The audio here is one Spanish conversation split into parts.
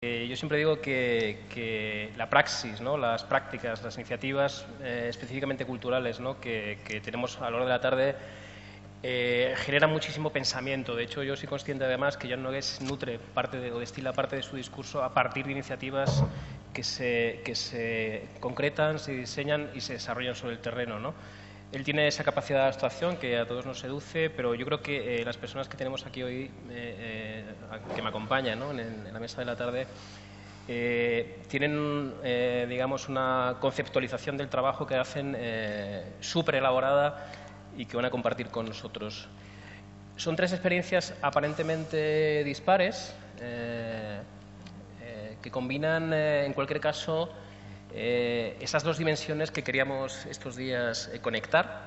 Yo siempre digo que la praxis, ¿no? Las prácticas, las iniciativas específicamente culturales, ¿no? que tenemos a lo largo de la tarde generan muchísimo pensamiento. De hecho, yo soy consciente además que Jan Nogués nutre o destila parte de su discurso a partir de iniciativas que se concretan, se diseñan y se desarrollan sobre el terreno, ¿no? Él tiene esa capacidad de abstracción que a todos nos seduce, pero yo creo que las personas que tenemos aquí hoy, que me acompañan, ¿no? en la mesa de la tarde, tienen, digamos, una conceptualización del trabajo que hacen súper elaborada y que van a compartir con nosotros. Son tres experiencias aparentemente dispares, que combinan, en cualquier caso, esas dos dimensiones que queríamos estos días conectar.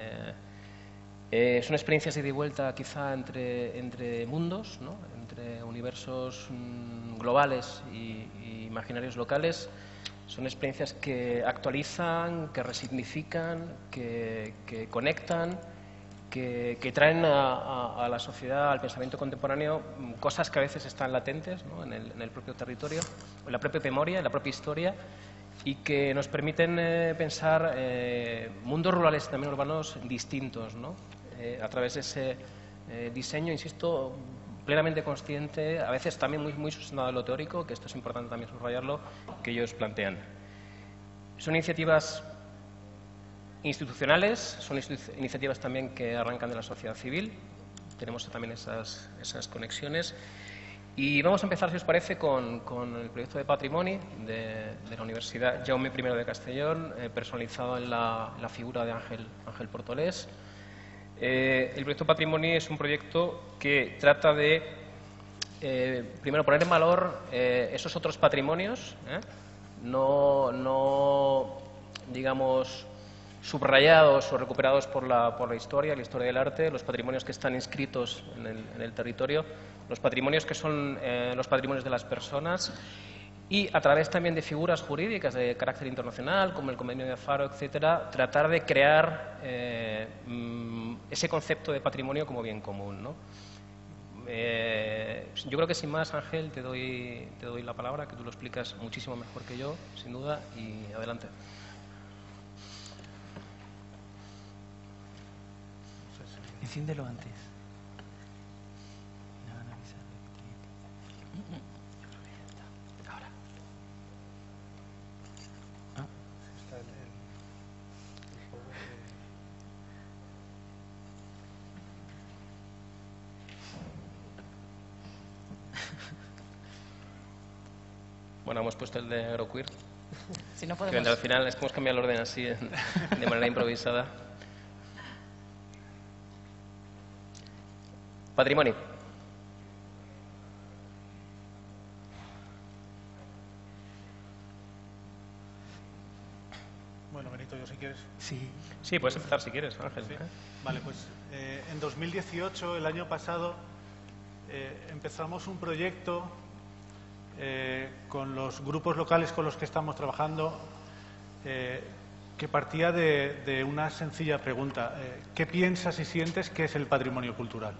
Son experiencias de ida y vuelta quizá entre mundos, ¿no? Entre universos globales y imaginarios locales. Son experiencias que actualizan, que resignifican, que conectan, que traen a la sociedad, al pensamiento contemporáneo, cosas que a veces están latentes, ¿no? en el propio territorio, en la propia memoria, en la propia historia, y que nos permiten pensar mundos rurales y también urbanos distintos, ¿no? A través de ese diseño, insisto, plenamente consciente, a veces también muy sustentado en lo teórico, que esto es importante también subrayarlo, que ellos plantean. Son iniciativas institucionales, son iniciativas también que arrancan de la sociedad civil, tenemos también esas conexiones. Y vamos a empezar, si os parece, con el proyecto de Patrimoni de la Universidad Jaume I de Castellón, personalizado en la figura de Ángel Portolés. El proyecto Patrimoni es un proyecto que trata de, primero, poner en valor esos otros patrimonios, no, digamos, subrayados o recuperados por la historia del arte, los patrimonios que están inscritos en el territorio, los patrimonios que son los patrimonios de las personas, y a través también de figuras jurídicas de carácter internacional, como el Convenio de Faro, etcétera, tratar de crear ese concepto de patrimonio como bien común, ¿no? Yo creo que sin más, Ángel, te doy la palabra, que tú lo explicas muchísimo mejor que yo, sin duda, y adelante. Enciéndelo antes. Ahora. ¿Ah? Está el juego de... Bueno, hemos puesto el de Agroqueer. Si no Que podemos... vendrá al final, es que hemos cambiado el orden así, de manera improvisada. Patrimoni. Bueno, Benito, yo si quieres. Sí, puedes empezar si quieres, Ángel. Sí. Vale, pues en 2018, el año pasado, empezamos un proyecto con los grupos locales con los que estamos trabajando, que partía de una sencilla pregunta. ¿Qué piensas y sientes que es el patrimonio cultural?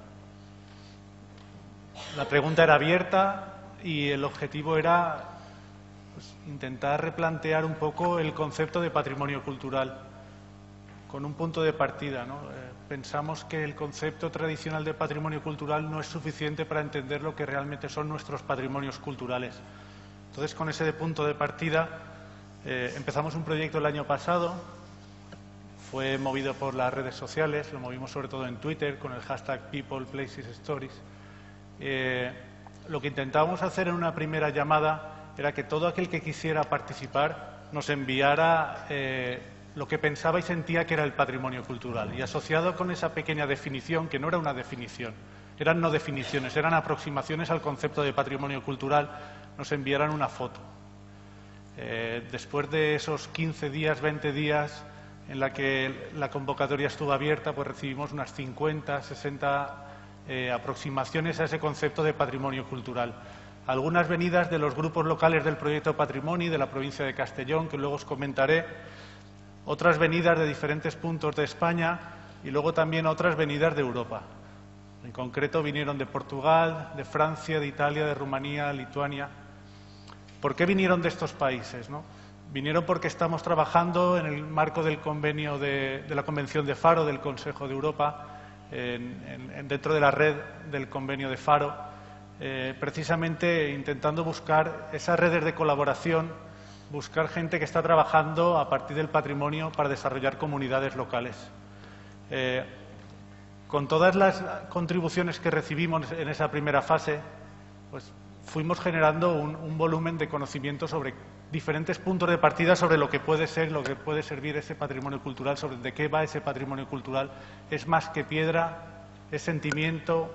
La pregunta era abierta y el objetivo era pues, intentar replantear un poco el concepto de patrimonio cultural con un punto de partida, ¿no? Pensamos que el concepto tradicional de patrimonio cultural no es suficiente para entender lo que realmente son nuestros patrimonios culturales. Entonces, con ese punto de partida, empezamos un proyecto el año pasado. Fue movido por las redes sociales, lo movimos sobre todo en Twitter con el hashtag People, Places, Stories. Lo que intentábamos hacer en una primera llamada era que todo aquel que quisiera participar nos enviara lo que pensaba y sentía que era el patrimonio cultural. Y asociado con esa pequeña definición, que no era una definición, eran no definiciones, eran aproximaciones al concepto de patrimonio cultural, nos enviaran una foto. Después de esos 15 días, 20 días en la que la convocatoria estuvo abierta, pues recibimos unas 50, 60 aproximaciones a ese concepto de patrimonio cultural. Algunas venidas de los grupos locales del proyecto Patrimoni de la provincia de Castellón, que luego os comentaré, otras venidas de diferentes puntos de España y luego también otras venidas de Europa. En concreto vinieron de Portugal, de Francia, de Italia, de Rumanía, Lituania. ¿Por qué vinieron de estos países, ¿no? Vinieron porque estamos trabajando en el marco del convenio de la Convención de Faro del Consejo de Europa, dentro de la red del convenio de Faro, precisamente intentando buscar esas redes de colaboración, buscar gente que está trabajando a partir del patrimonio para desarrollar comunidades locales. Con todas las contribuciones que recibimos en esa primera fase, pues fuimos generando un volumen de conocimiento sobre diferentes puntos de partida sobre lo que puede ser, lo que puede servir ese patrimonio cultural, sobre de qué va ese patrimonio cultural. Es más que piedra, es sentimiento.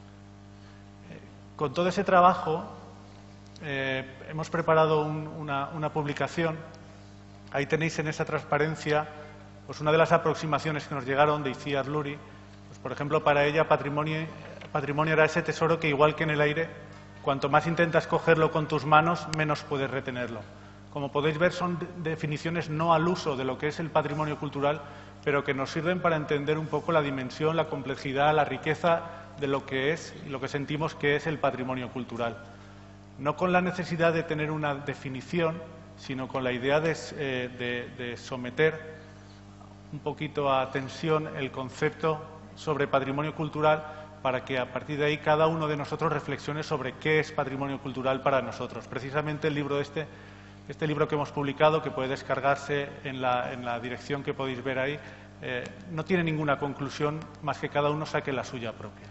Con todo ese trabajo hemos preparado una publicación. Ahí tenéis en esa transparencia pues una de las aproximaciones que nos llegaron de Iciar Luri. Pues, por ejemplo, para ella patrimonio era ese tesoro que, igual que en el aire, cuanto más intentas cogerlo con tus manos, menos puedes retenerlo. Como podéis ver, son definiciones no al uso de lo que es el patrimonio cultural, pero que nos sirven para entender un poco la dimensión, la complejidad, la riqueza de lo que es y lo que sentimos que es el patrimonio cultural. No con la necesidad de tener una definición, sino con la idea de someter un poquito a tensión el concepto sobre patrimonio cultural, para que a partir de ahí cada uno de nosotros reflexione sobre qué es patrimonio cultural para nosotros. Precisamente el libro este libro que hemos publicado, que puede descargarse en la dirección que podéis ver ahí, no tiene ninguna conclusión más que cada uno saque la suya propia.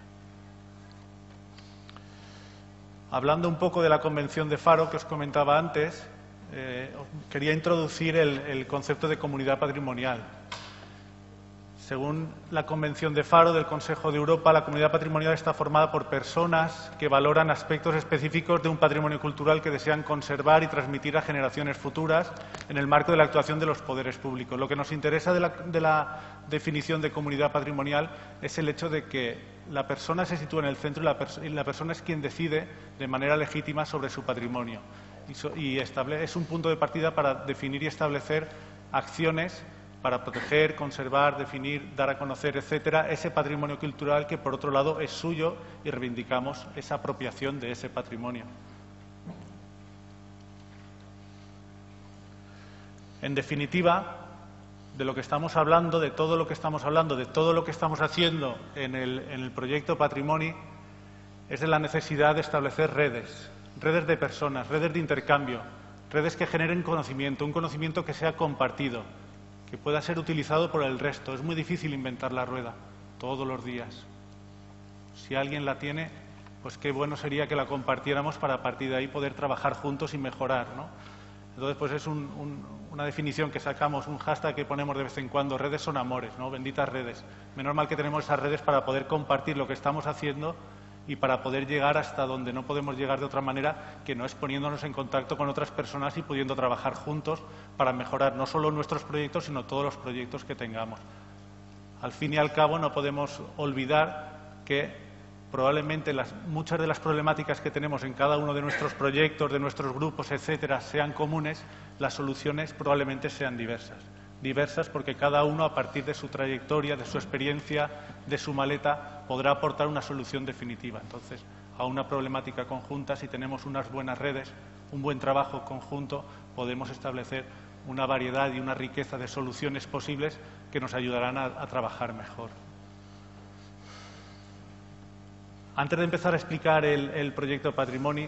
Hablando un poco de la Convención de Faro que os comentaba antes, quería introducir el concepto de comunidad patrimonial. Según la Convención de Faro del Consejo de Europa, la comunidad patrimonial está formada por personas que valoran aspectos específicos de un patrimonio cultural que desean conservar y transmitir a generaciones futuras en el marco de la actuación de los poderes públicos. Lo que nos interesa de la definición de comunidad patrimonial es el hecho de que la persona se sitúa en el centro y la persona es quien decide de manera legítima sobre su patrimonio. Y es un punto de partida para definir y establecer acciones para proteger, conservar, definir, dar a conocer, etcétera, ese patrimonio cultural que, por otro lado, es suyo y reivindicamos esa apropiación de ese patrimonio. En definitiva, de lo que estamos hablando, de todo lo que estamos hablando, de todo lo que estamos haciendo en el proyecto Patrimoni, es de la necesidad de establecer redes de personas, redes de intercambio, redes que generen conocimiento, un conocimiento que sea compartido, que pueda ser utilizado por el resto. Es muy difícil inventar la rueda todos los días. Si alguien la tiene, pues qué bueno sería que la compartiéramos para a partir de ahí poder trabajar juntos y mejorar, ¿no? Entonces, pues es una definición que sacamos, un hashtag que ponemos de vez en cuando: redes son amores, ¿no? Benditas redes. Menos mal que tenemos esas redes para poder compartir lo que estamos haciendo y para poder llegar hasta donde no podemos llegar de otra manera, que no es poniéndonos en contacto con otras personas y pudiendo trabajar juntos para mejorar no solo nuestros proyectos, sino todos los proyectos que tengamos. Al fin y al cabo, no podemos olvidar que probablemente muchas de las problemáticas que tenemos en cada uno de nuestros proyectos, de nuestros grupos, etcétera, sean comunes. Las soluciones probablemente sean diversas. Diversas porque cada uno, a partir de su trayectoria, de su experiencia, de su maleta, podrá aportar una solución definitiva. Entonces, a una problemática conjunta, si tenemos unas buenas redes, un buen trabajo conjunto, podemos establecer una variedad y una riqueza de soluciones posibles que nos ayudarán a trabajar mejor. Antes de empezar a explicar el proyecto Patrimoni,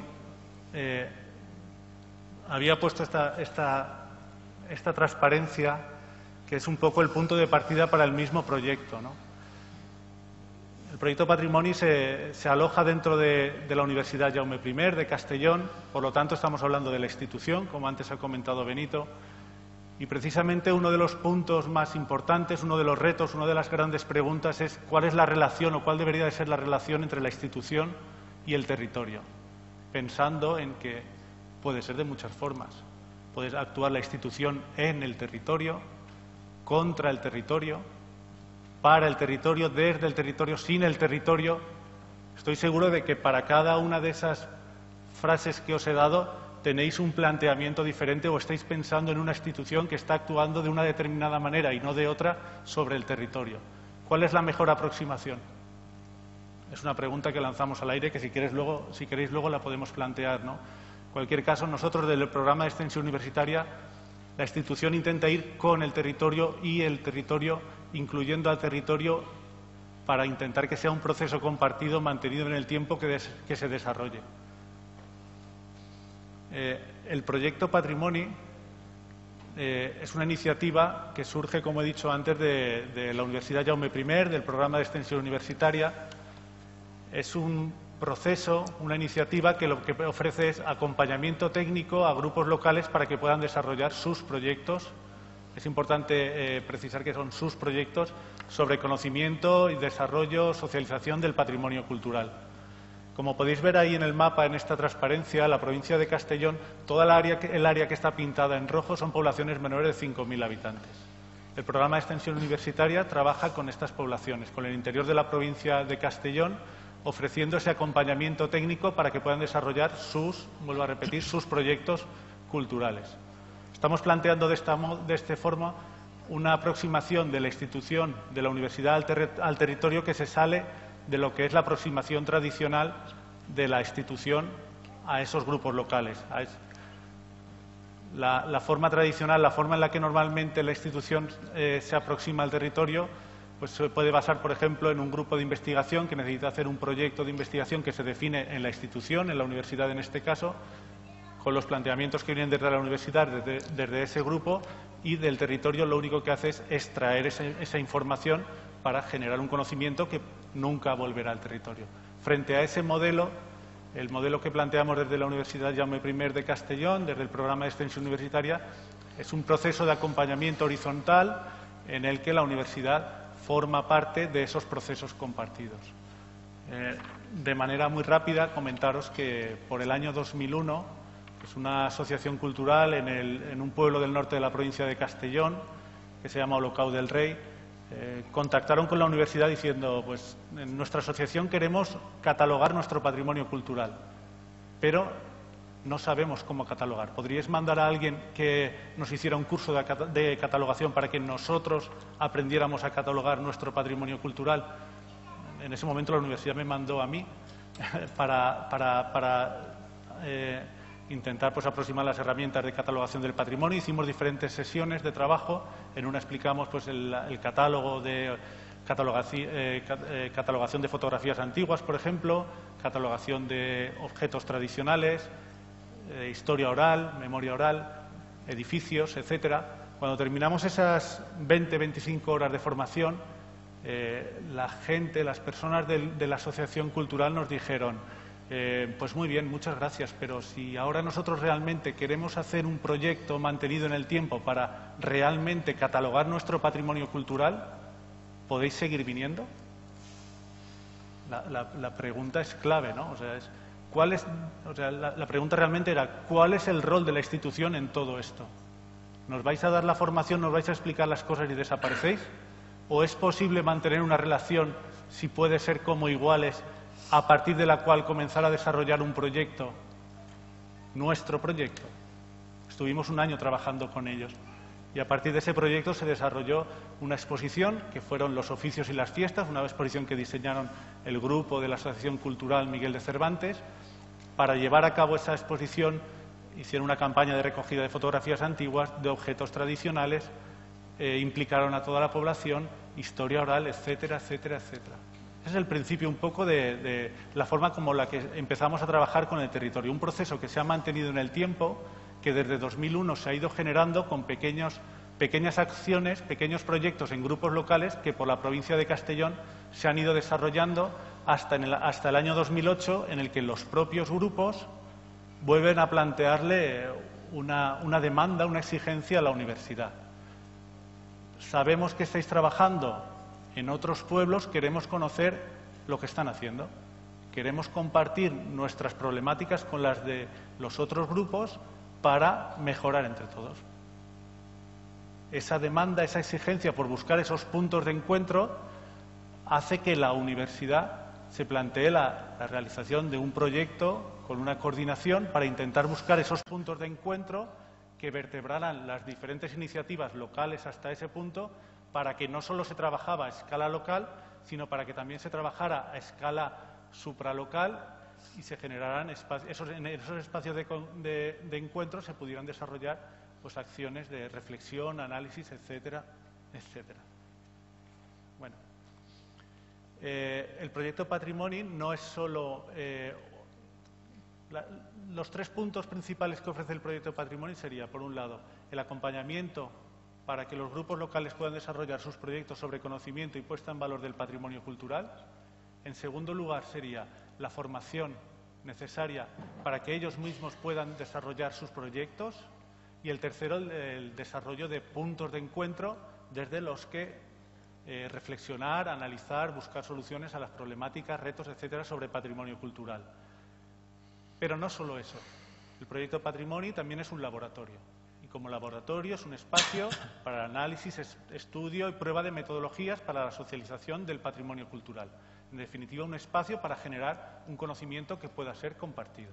había puesto esta transparencia, que es un poco el punto de partida para el mismo proyecto, ¿no? El proyecto Patrimoni se aloja dentro de la Universidad Jaume I de Castellón, por lo tanto estamos hablando de la institución, como antes ha comentado Benito, y precisamente uno de los puntos más importantes, uno de los retos, una de las grandes preguntas es cuál es la relación o cuál debería de ser la relación entre la institución y el territorio, pensando en que puede ser de muchas formas. Puede actuar la institución en el territorio, contra el territorio, para el territorio, desde el territorio, sin el territorio. Estoy seguro de que para cada una de esas frases que os he dado tenéis un planteamiento diferente o estáis pensando en una institución que está actuando de una determinada manera y no de otra sobre el territorio. ¿Cuál es la mejor aproximación? Es una pregunta que lanzamos al aire que si queréis luego la podemos plantear, ¿no? cualquier caso, nosotros desde el programa de extensión universitaria, la institución intenta ir con el territorio y el territorio incluyendo al territorio para intentar que sea un proceso compartido mantenido en el tiempo que se desarrolle. El proyecto Patrimoni es una iniciativa que surge, como he dicho antes, de la Universidad Jaume I, del programa de extensión universitaria. Es un proceso, una iniciativa que lo que ofrece es acompañamiento técnico a grupos locales para que puedan desarrollar sus proyectos. Es importante precisar que son sus proyectos sobre conocimiento y desarrollo, socialización del patrimonio cultural. Como podéis ver ahí en el mapa, en esta transparencia, la provincia de Castellón, toda el área que está pintada en rojo son poblaciones menores de 5.000 habitantes. El programa de extensión universitaria trabaja con estas poblaciones, con el interior de la provincia de Castellón, ofreciendo ese acompañamiento técnico para que puedan desarrollar vuelvo a repetir, sus proyectos culturales. Estamos planteando de esta forma una aproximación de la institución, de la universidad al territorio que se sale de lo que es la aproximación tradicional de la institución a esos grupos locales. La forma tradicional, la forma en la que normalmente la institución se aproxima al territorio, pues se puede basar, por ejemplo, en un grupo de investigación que necesita hacer un proyecto de investigación que se define en la institución, en la universidad en este caso, con los planteamientos que vienen desde la universidad, desde ese grupo, y del territorio lo único que hace es extraer esa información para generar un conocimiento que nunca volverá al territorio. Frente a ese modelo, el modelo que planteamos desde la Universidad Jaume I de Castellón, desde el programa de extensión universitaria, es un proceso de acompañamiento horizontal en el que la universidad forma parte de esos procesos compartidos. De manera muy rápida, comentaros que por el año 2001, es una asociación cultural en un pueblo del norte de la provincia de Castellón, que se llama Olocau del Rey, contactaron con la universidad diciendo, pues en nuestra asociación queremos catalogar nuestro patrimonio cultural, pero no sabemos cómo catalogar. ¿Podríais mandar a alguien que nos hiciera un curso de catalogación para que nosotros aprendiéramos a catalogar nuestro patrimonio cultural? En ese momento la universidad me mandó a mí para intentar pues aproximar las herramientas de catalogación del patrimonio. Hicimos diferentes sesiones de trabajo. En una explicamos pues el catálogo de catalogación de fotografías antiguas, por ejemplo, catalogación de objetos tradicionales, historia oral, memoria oral, edificios, etcétera. Cuando terminamos esas 20-25 horas de formación, la gente, las personas de la asociación cultural nos dijeron: pues muy bien, muchas gracias, pero si ahora nosotros realmente queremos hacer un proyecto mantenido en el tiempo para realmente catalogar nuestro patrimonio cultural, ¿podéis seguir viniendo? La pregunta es clave, ¿no? O sea, la pregunta realmente era: ¿cuál es el rol de la institución en todo esto? ¿Nos vais a dar la formación, nos vais a explicar las cosas y desaparecéis? ¿O es posible mantener una relación, si puede ser como iguales, a partir de la cual comenzar a desarrollar un proyecto, nuestro proyecto? Estuvimos un año trabajando con ellos y a partir de ese proyecto se desarrolló una exposición que fueron los oficios y las fiestas, una exposición que diseñaron el grupo de la Asociación Cultural Miguel de Cervantes. Para llevar a cabo esa exposición hicieron una campaña de recogida de fotografías antiguas, de objetos tradicionales, implicaron a toda la población, historia oral, etcétera, etcétera, etcétera. Ese es el principio un poco de la forma como la que empezamos a trabajar con el territorio. Un proceso que se ha mantenido en el tiempo, que desde 2001 se ha ido generando con pequeñas acciones, pequeños proyectos en grupos locales que por la provincia de Castellón se han ido desarrollando hasta el año 2008, en el que los propios grupos vuelven a plantearle una demanda, una exigencia a la universidad. Sabemos que estáis trabajando en otros pueblos, queremos conocer lo que están haciendo. Queremos compartir nuestras problemáticas con las de los otros grupos para mejorar entre todos. Esa demanda, esa exigencia por buscar esos puntos de encuentro hace que la universidad se plantee la realización de un proyecto con una coordinación para intentar buscar esos puntos de encuentro que vertebraran las diferentes iniciativas locales hasta ese punto, para que no solo se trabajara a escala local, sino para que también se trabajara a escala supralocal y se generarán en esos espacios de encuentro se pudieran desarrollar pues acciones de reflexión, análisis, etcétera, etcétera. Bueno, el proyecto Patrimoni no es solo... los 3 puntos principales que ofrece el proyecto Patrimoni sería, por un lado, el acompañamiento para que los grupos locales puedan desarrollar sus proyectos sobre conocimiento y puesta en valor del patrimonio cultural. En segundo lugar, sería la formación necesaria para que ellos mismos puedan desarrollar sus proyectos. Y el tercero, el desarrollo de puntos de encuentro desde los que reflexionar, analizar, buscar soluciones a las problemáticas, retos, etcétera, sobre patrimonio cultural. Pero no solo eso. El proyecto Patrimoni también es un laboratorio. Y como laboratorio es un espacio para análisis, estudio y prueba de metodologías para la socialización del patrimonio cultural. En definitiva, un espacio para generar un conocimiento que pueda ser compartido.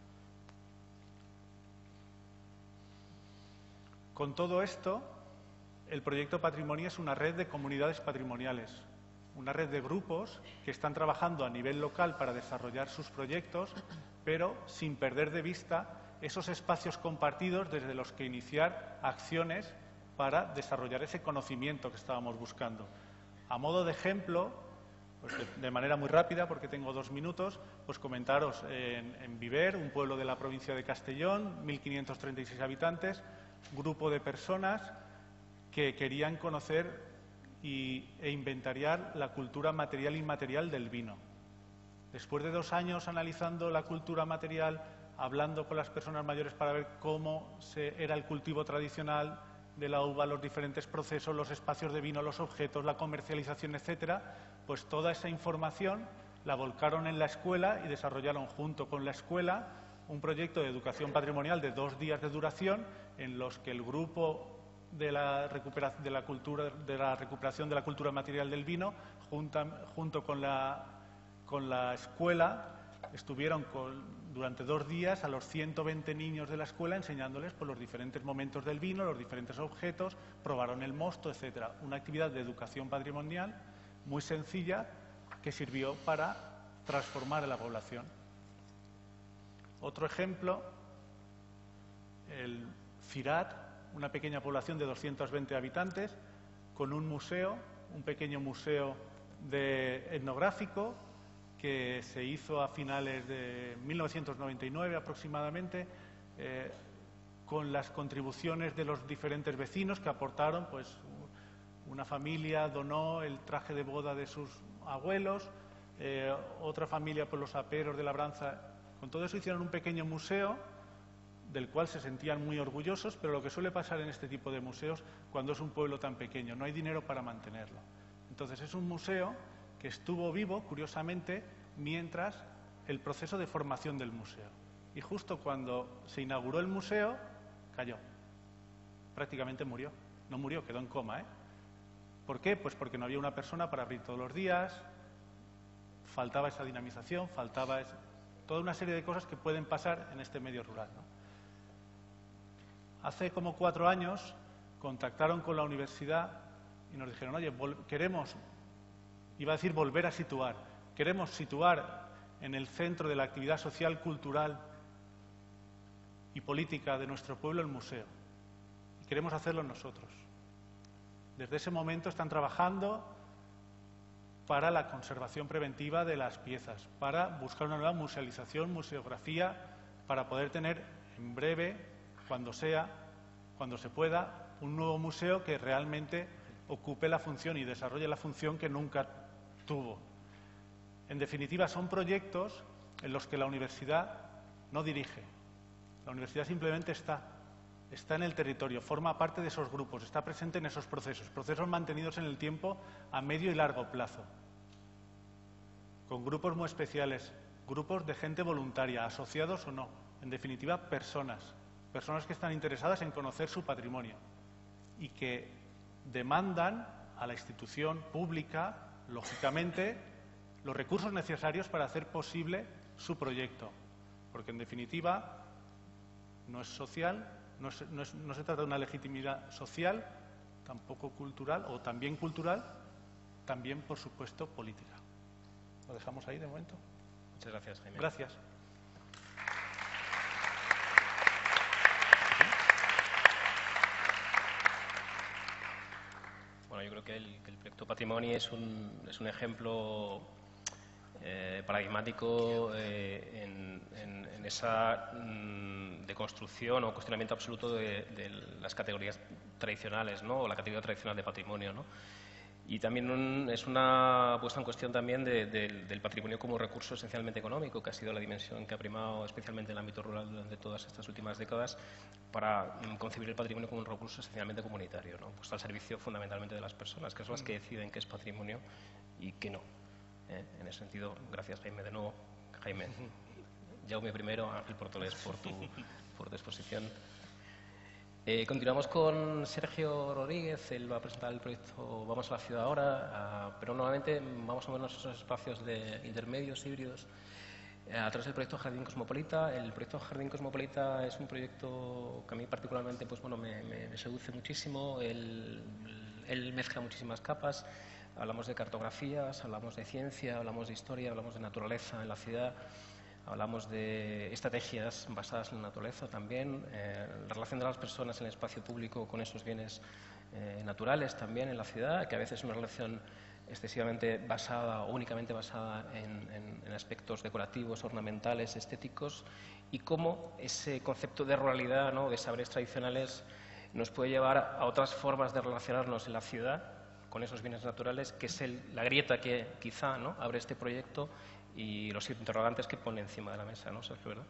Con todo esto, el proyecto Patrimoni es una red de comunidades patrimoniales, una red de grupos que están trabajando a nivel local para desarrollar sus proyectos, pero sin perder de vista esos espacios compartidos desde los que iniciar acciones para desarrollar ese conocimiento que estábamos buscando. A modo de ejemplo, pues de manera muy rápida, porque tengo 2 minutos, pues comentaros en Viver, un pueblo de la provincia de Castellón, 1.536 habitantes, grupo de personas que querían conocer e inventariar la cultura material e inmaterial del vino. Después de 2 años analizando la cultura material, hablando con las personas mayores para ver cómo era el cultivo tradicional de la uva, los diferentes procesos, los espacios de vino, los objetos, la comercialización, etcétera, pues toda esa información la volcaron en la escuela y desarrollaron junto con la escuela un proyecto de educación patrimonial de 2 días de duración en los que el grupo de la recuperación de la cultura material del vino, junto con la escuela, estuvieron durante 2 días a los 120 niños de la escuela enseñándoles por los diferentes momentos del vino, los diferentes objetos, probaron el mosto, etcétera. Una actividad de educación patrimonial muy sencilla que sirvió para transformar a la población. Otro ejemplo, el Cirat, una pequeña población de 220 habitantes, con un museo, un pequeño museo etnográfico que se hizo a finales de 1999 aproximadamente, con las contribuciones de los diferentes vecinos que aportaron, pues una familia donó el traje de boda de sus abuelos, otra familia por los aperos de labranza. Con todo eso hicieron un pequeño museo del cual se sentían muy orgullosos, pero lo que suele pasar en este tipo de museos cuando es un pueblo tan pequeño, no hay dinero para mantenerlo. Entonces es un museo que estuvo vivo, curiosamente, mientras el proceso de formación del museo. Y justo cuando se inauguró el museo, cayó. Prácticamente murió. No murió, quedó en coma, ¿eh? ¿Por qué? Pues porque no había una persona para abrir todos los días, faltaba esa dinamización, faltaba toda una serie de cosas que pueden pasar en este medio rural, ¿no? Hace como 4 años contactaron con la universidad y nos dijeron, oye, queremos, iba a decir volver a situar, queremos situar en el centro de la actividad social, cultural y política de nuestro pueblo el museo. Y queremos hacerlo nosotros. Desde ese momento están trabajando para la conservación preventiva de las piezas, para buscar una nueva musealización, museografía, para poder tener en breve, cuando se pueda, un nuevo museo que realmente ocupe la función y desarrolle la función que nunca tuvo. En definitiva, son proyectos en los que la universidad no dirige. La universidad simplemente está en el territorio, forma parte de esos grupos, está presente en esos procesos mantenidos en el tiempo a medio y largo plazo, con grupos muy especiales, grupos de gente voluntaria, asociados o no, en definitiva, personas que están interesadas en conocer su patrimonio y que demandan a la institución pública, lógicamente, los recursos necesarios para hacer posible su proyecto, porque en definitiva no es social, no se trata de una legitimidad social, tampoco cultural, o también cultural, también, por supuesto, política. ¿Lo dejamos ahí de momento? Muchas gracias, Jaime. Gracias. Bueno, yo creo que el proyecto Patrimoni es un ejemplo paradigmático en esa deconstrucción o cuestionamiento absoluto de las categorías tradicionales, ¿no? O la categoría tradicional de patrimonio, ¿no? Y también es una puesta en cuestión también del patrimonio como recurso esencialmente económico, que ha sido la dimensión que ha primado especialmente en el ámbito rural durante todas estas últimas décadas, para concebir el patrimonio como un recurso esencialmente comunitario, ¿no? Puesto al servicio fundamentalmente de las personas, que son las que deciden qué es patrimonio y qué no. En ese sentido, gracias, Jaime, de nuevo. Jaime, Jaume primero, Ángel Portolés, por tu exposición. Continuamos con Sergio Rodríguez. Él va a presentar el proyecto Vamos a la Ciudad ahora, pero nuevamente vamos a movernos esos espacios de intermedios, híbridos, a través del proyecto Jardín Cosmopolita. El proyecto Jardín Cosmopolita es un proyecto que a mí particularmente pues, bueno, me seduce muchísimo. Él mezcla muchísimas capas. Hablamos de cartografías, hablamos de ciencia, hablamos de historia, hablamos de naturaleza en la ciudad, hablamos de estrategias basadas en la naturaleza también, la relación de las personas en el espacio público con esos bienes naturales también en la ciudad, que a veces es una relación excesivamente basada o únicamente basada en aspectos decorativos, ornamentales, estéticos, y cómo ese concepto de ruralidad, ¿no? De saberes tradicionales, nos puede llevar a otras formas de relacionarnos en la ciudad con esos bienes naturales, que es la grieta que quizá, ¿no? Abre este proyecto y los interrogantes que pone encima de la mesa, ¿no, Sergio, verdad?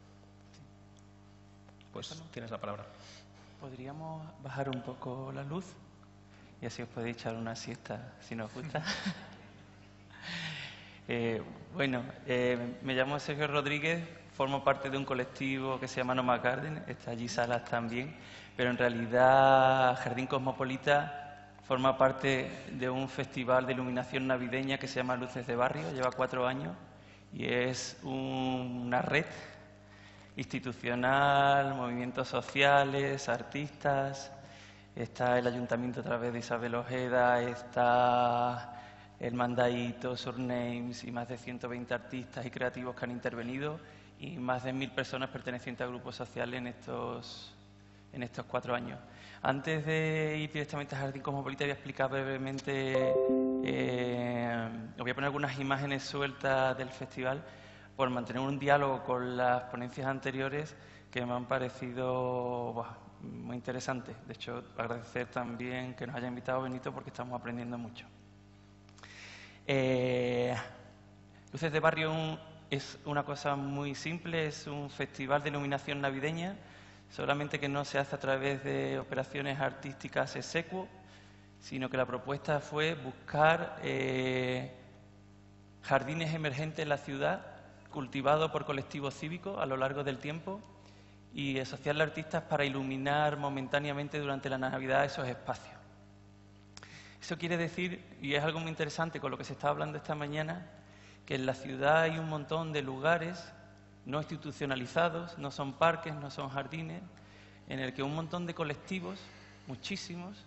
Pues tienes la palabra. ¿Podríamos bajar un poco la luz? Y así os podéis echar una siesta, si nos gusta. Me llamo Sergio Rodríguez, formo parte de un colectivo que se llama Nomads Garden, está allí Salas también, pero en realidad Jardín Cosmopolita forma parte de un festival de iluminación navideña que se llama Luces de Barrio, lleva 4 años y es una red institucional, movimientos sociales, artistas. Está el Ayuntamiento a través de Isabel Ojeda, está el Mandaíto, Surnames y más de 120 artistas y creativos que han intervenido y más de 1000 personas pertenecientes a grupos sociales en estos 4 años. Antes de ir directamente a Jardín Cosmopolita voy a explicar brevemente, os voy a poner algunas imágenes sueltas del festival por mantener un diálogo con las ponencias anteriores que me han parecido muy interesantes. De hecho, agradecer también que nos haya invitado Benito porque estamos aprendiendo mucho. Luces de Barrio es una cosa muy simple, es un festival de iluminación navideña, solamente que no se hace a través de operaciones artísticas execuo, sino que la propuesta fue buscar jardines emergentes en la ciudad, cultivados por colectivos cívicos a lo largo del tiempo, y asociarle a artistas para iluminar momentáneamente durante la Navidad esos espacios. Eso quiere decir, y es algo muy interesante con lo que se está hablando esta mañana, que en la ciudad hay un montón de lugares no institucionalizados, no son parques, no son jardines, en el que un montón de colectivos, muchísimos,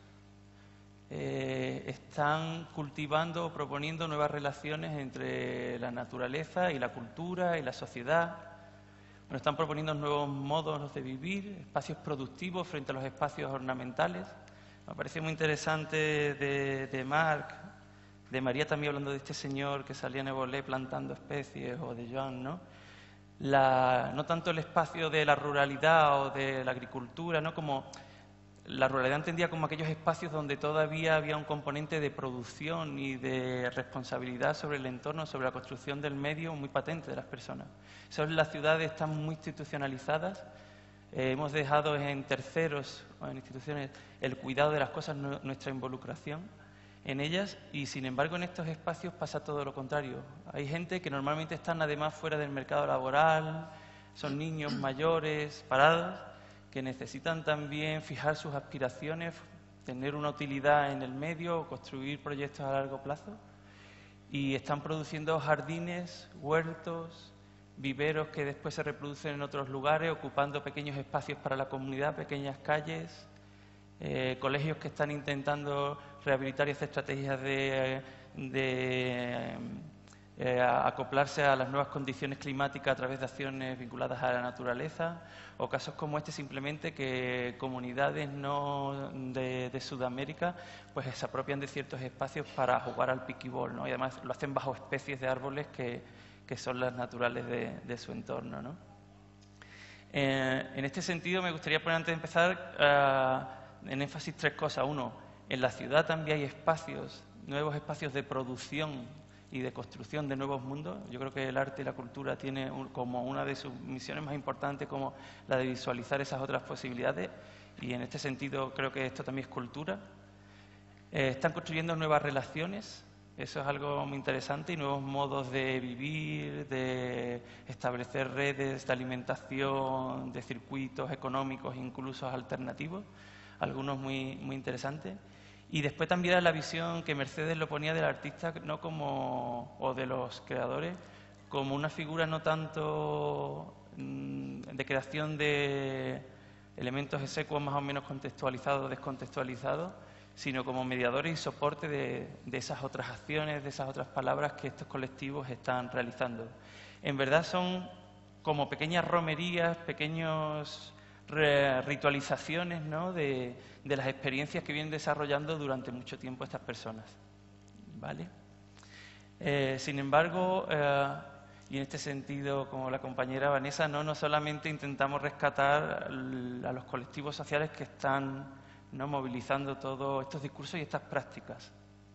están cultivando o proponiendo nuevas relaciones entre la naturaleza y la cultura y la sociedad. Bueno, están proponiendo nuevos modos de vivir, espacios productivos frente a los espacios ornamentales. Me parece muy interesante de Marc, de María también hablando de este señor que salía en Evolé plantando especies, o de Joan, ¿no? No tanto el espacio de la ruralidad o de la agricultura, ¿no? Como la ruralidad entendía como aquellos espacios donde todavía había un componente de producción y de responsabilidad sobre el entorno, sobre la construcción del medio muy patente de las personas. Eso en las ciudades están muy institucionalizadas. Hemos dejado en terceros o en instituciones el cuidado de las cosas, nuestra involucración en ellas, y sin embargo en estos espacios pasa todo lo contrario. Hay gente que normalmente están además fuera del mercado laboral, son niños mayores, parados, que necesitan también fijar sus aspiraciones, tener una utilidad en el medio, construir proyectos a largo plazo, y están produciendo jardines, huertos, viveros que después se reproducen en otros lugares, ocupando pequeños espacios para la comunidad, pequeñas calles, colegios que están intentando rehabilitar y hacer estrategias de acoplarse a las nuevas condiciones climáticas a través de acciones vinculadas a la naturaleza, o casos como este simplemente que comunidades de Sudamérica pues se apropian de ciertos espacios para jugar al piquibol, ¿no? Y además lo hacen bajo especies de árboles que son las naturales de su entorno, ¿no? En este sentido me gustaría poner, antes de empezar, en énfasis 3 cosas. Uno, en la ciudad también hay espacios, nuevos espacios de producción y de construcción de nuevos mundos. Yo creo que el arte y la cultura tiene como una de sus misiones más importantes como la de visualizar esas otras posibilidades, y en este sentido creo que esto también es cultura. Están construyendo nuevas relaciones, eso es algo muy interesante, y nuevos modos de vivir, de establecer redes de alimentación, de circuitos económicos incluso alternativos, algunos muy interesantes. Y después también era la visión que Mercedes lo ponía del artista, no como, o de los creadores, como una figura no tanto de creación de elementos execuos más o menos contextualizados o descontextualizados, sino como mediadores y soporte de esas otras acciones, de esas otras palabras que estos colectivos están realizando. En verdad son como pequeñas romerías, pequeños ritualizaciones, ¿no?, de las experiencias que vienen desarrollando durante mucho tiempo estas personas, ¿vale? Sin embargo, y en este sentido, como la compañera Vanessa, no solamente intentamos rescatar a los colectivos sociales que están, ¿no?, movilizando todos estos discursos y estas prácticas.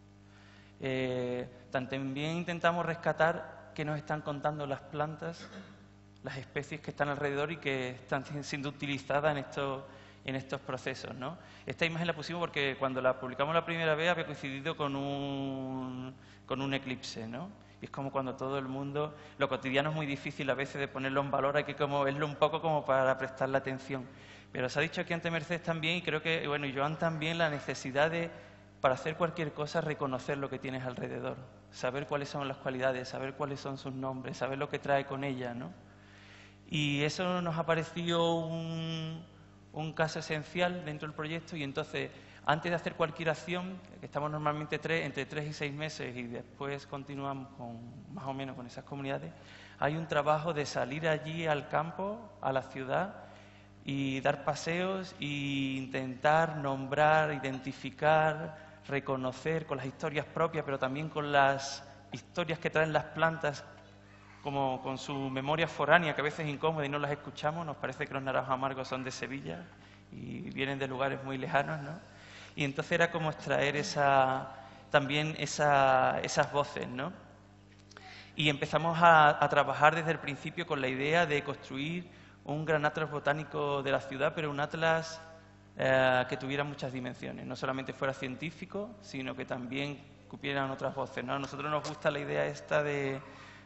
También intentamos rescatar qué nos están contando las plantas, las especies que están alrededor y que están siendo utilizadas en estos procesos, ¿no? Esta imagen la pusimos porque cuando la publicamos la primera vez había coincidido con un eclipse, ¿no? Y es como cuando todo el mundo, lo cotidiano es muy difícil a veces de ponerlo en valor, hay que como verlo un poco como para prestarle atención. Pero se ha dicho aquí ante Mercedes también, y creo que, bueno, y Joan también, la necesidad de, para hacer cualquier cosa, reconocer lo que tienes alrededor, saber cuáles son las cualidades, saber cuáles son sus nombres, saber lo que trae con ella, ¿no? Y eso nos ha parecido un caso esencial dentro del proyecto, y entonces, antes de hacer cualquier acción, que estamos normalmente entre 3 y 6 meses y después continuamos más o menos con esas comunidades, hay un trabajo de salir allí al campo, a la ciudad, y dar paseos e intentar nombrar, identificar, reconocer con las historias propias, pero también con las historias que traen las plantas, como con su memoria foránea, que a veces es incómoda y no las escuchamos. Nos parece que los naranjos amargos son de Sevilla y vienen de lugares muy lejanos, ¿no? Y entonces era como extraer también esas voces, ¿no? Y empezamos a trabajar desde el principio con la idea de construir un gran atlas botánico de la ciudad, pero un atlas que tuviera muchas dimensiones, no solamente fuera científico, sino que también cupieran otras voces, ¿no? A nosotros nos gusta la idea esta de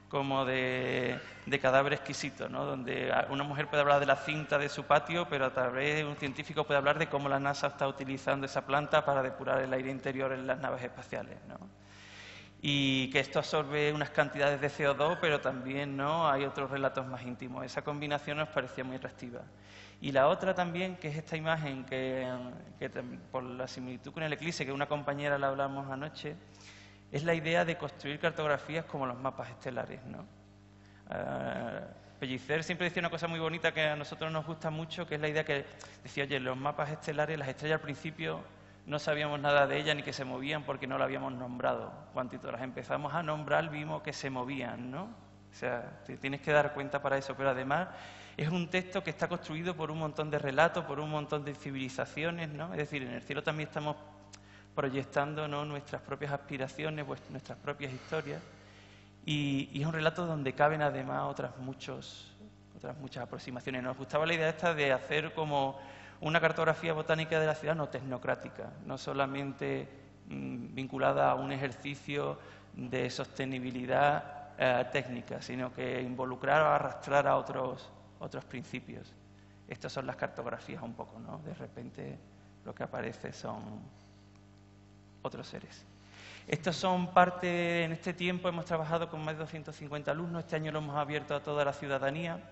cadáver exquisito, ¿no?, donde una mujer puede hablar de la cinta de su patio, pero a través de un científico puede hablar de cómo la NASA está utilizando esa planta para depurar el aire interior en las naves espaciales, ¿no? Y que esto absorbe unas cantidades de CO2, pero también, ¿no?, hay otros relatos más íntimos. Esa combinación nos parecía muy atractiva. Y la otra también, que es esta imagen, que por la similitud con el eclipse, que una compañera la hablamos anoche, es la idea de construir cartografías como los mapas estelares, ¿no? Pellicer siempre decía una cosa muy bonita que a nosotros nos gusta mucho, que es la idea que decía, oye, los mapas estelares, las estrellas al principio no sabíamos nada de ellas ni que se movían porque no las habíamos nombrado. Cuando las empezamos a nombrar vimos que se movían, ¿no? O sea, te tienes que dar cuenta para eso, pero además es un texto que está construido por un montón de relatos, por un montón de civilizaciones, ¿no? Es decir, en el cielo también estamos proyectando, ¿no?, nuestras propias aspiraciones, nuestras propias historias, y es un relato donde caben además otras muchas aproximaciones. Nos gustaba la idea esta de hacer como una cartografía botánica de la ciudad no tecnocrática, no solamente vinculada a un ejercicio de sostenibilidad técnica, sino que involucrar o arrastrar a otros principios. Estas son las cartografías un poco, ¿no? De repente lo que aparece son otros seres. Estos son parte, en este tiempo hemos trabajado con más de 250 alumnos, este año lo hemos abierto a toda la ciudadanía,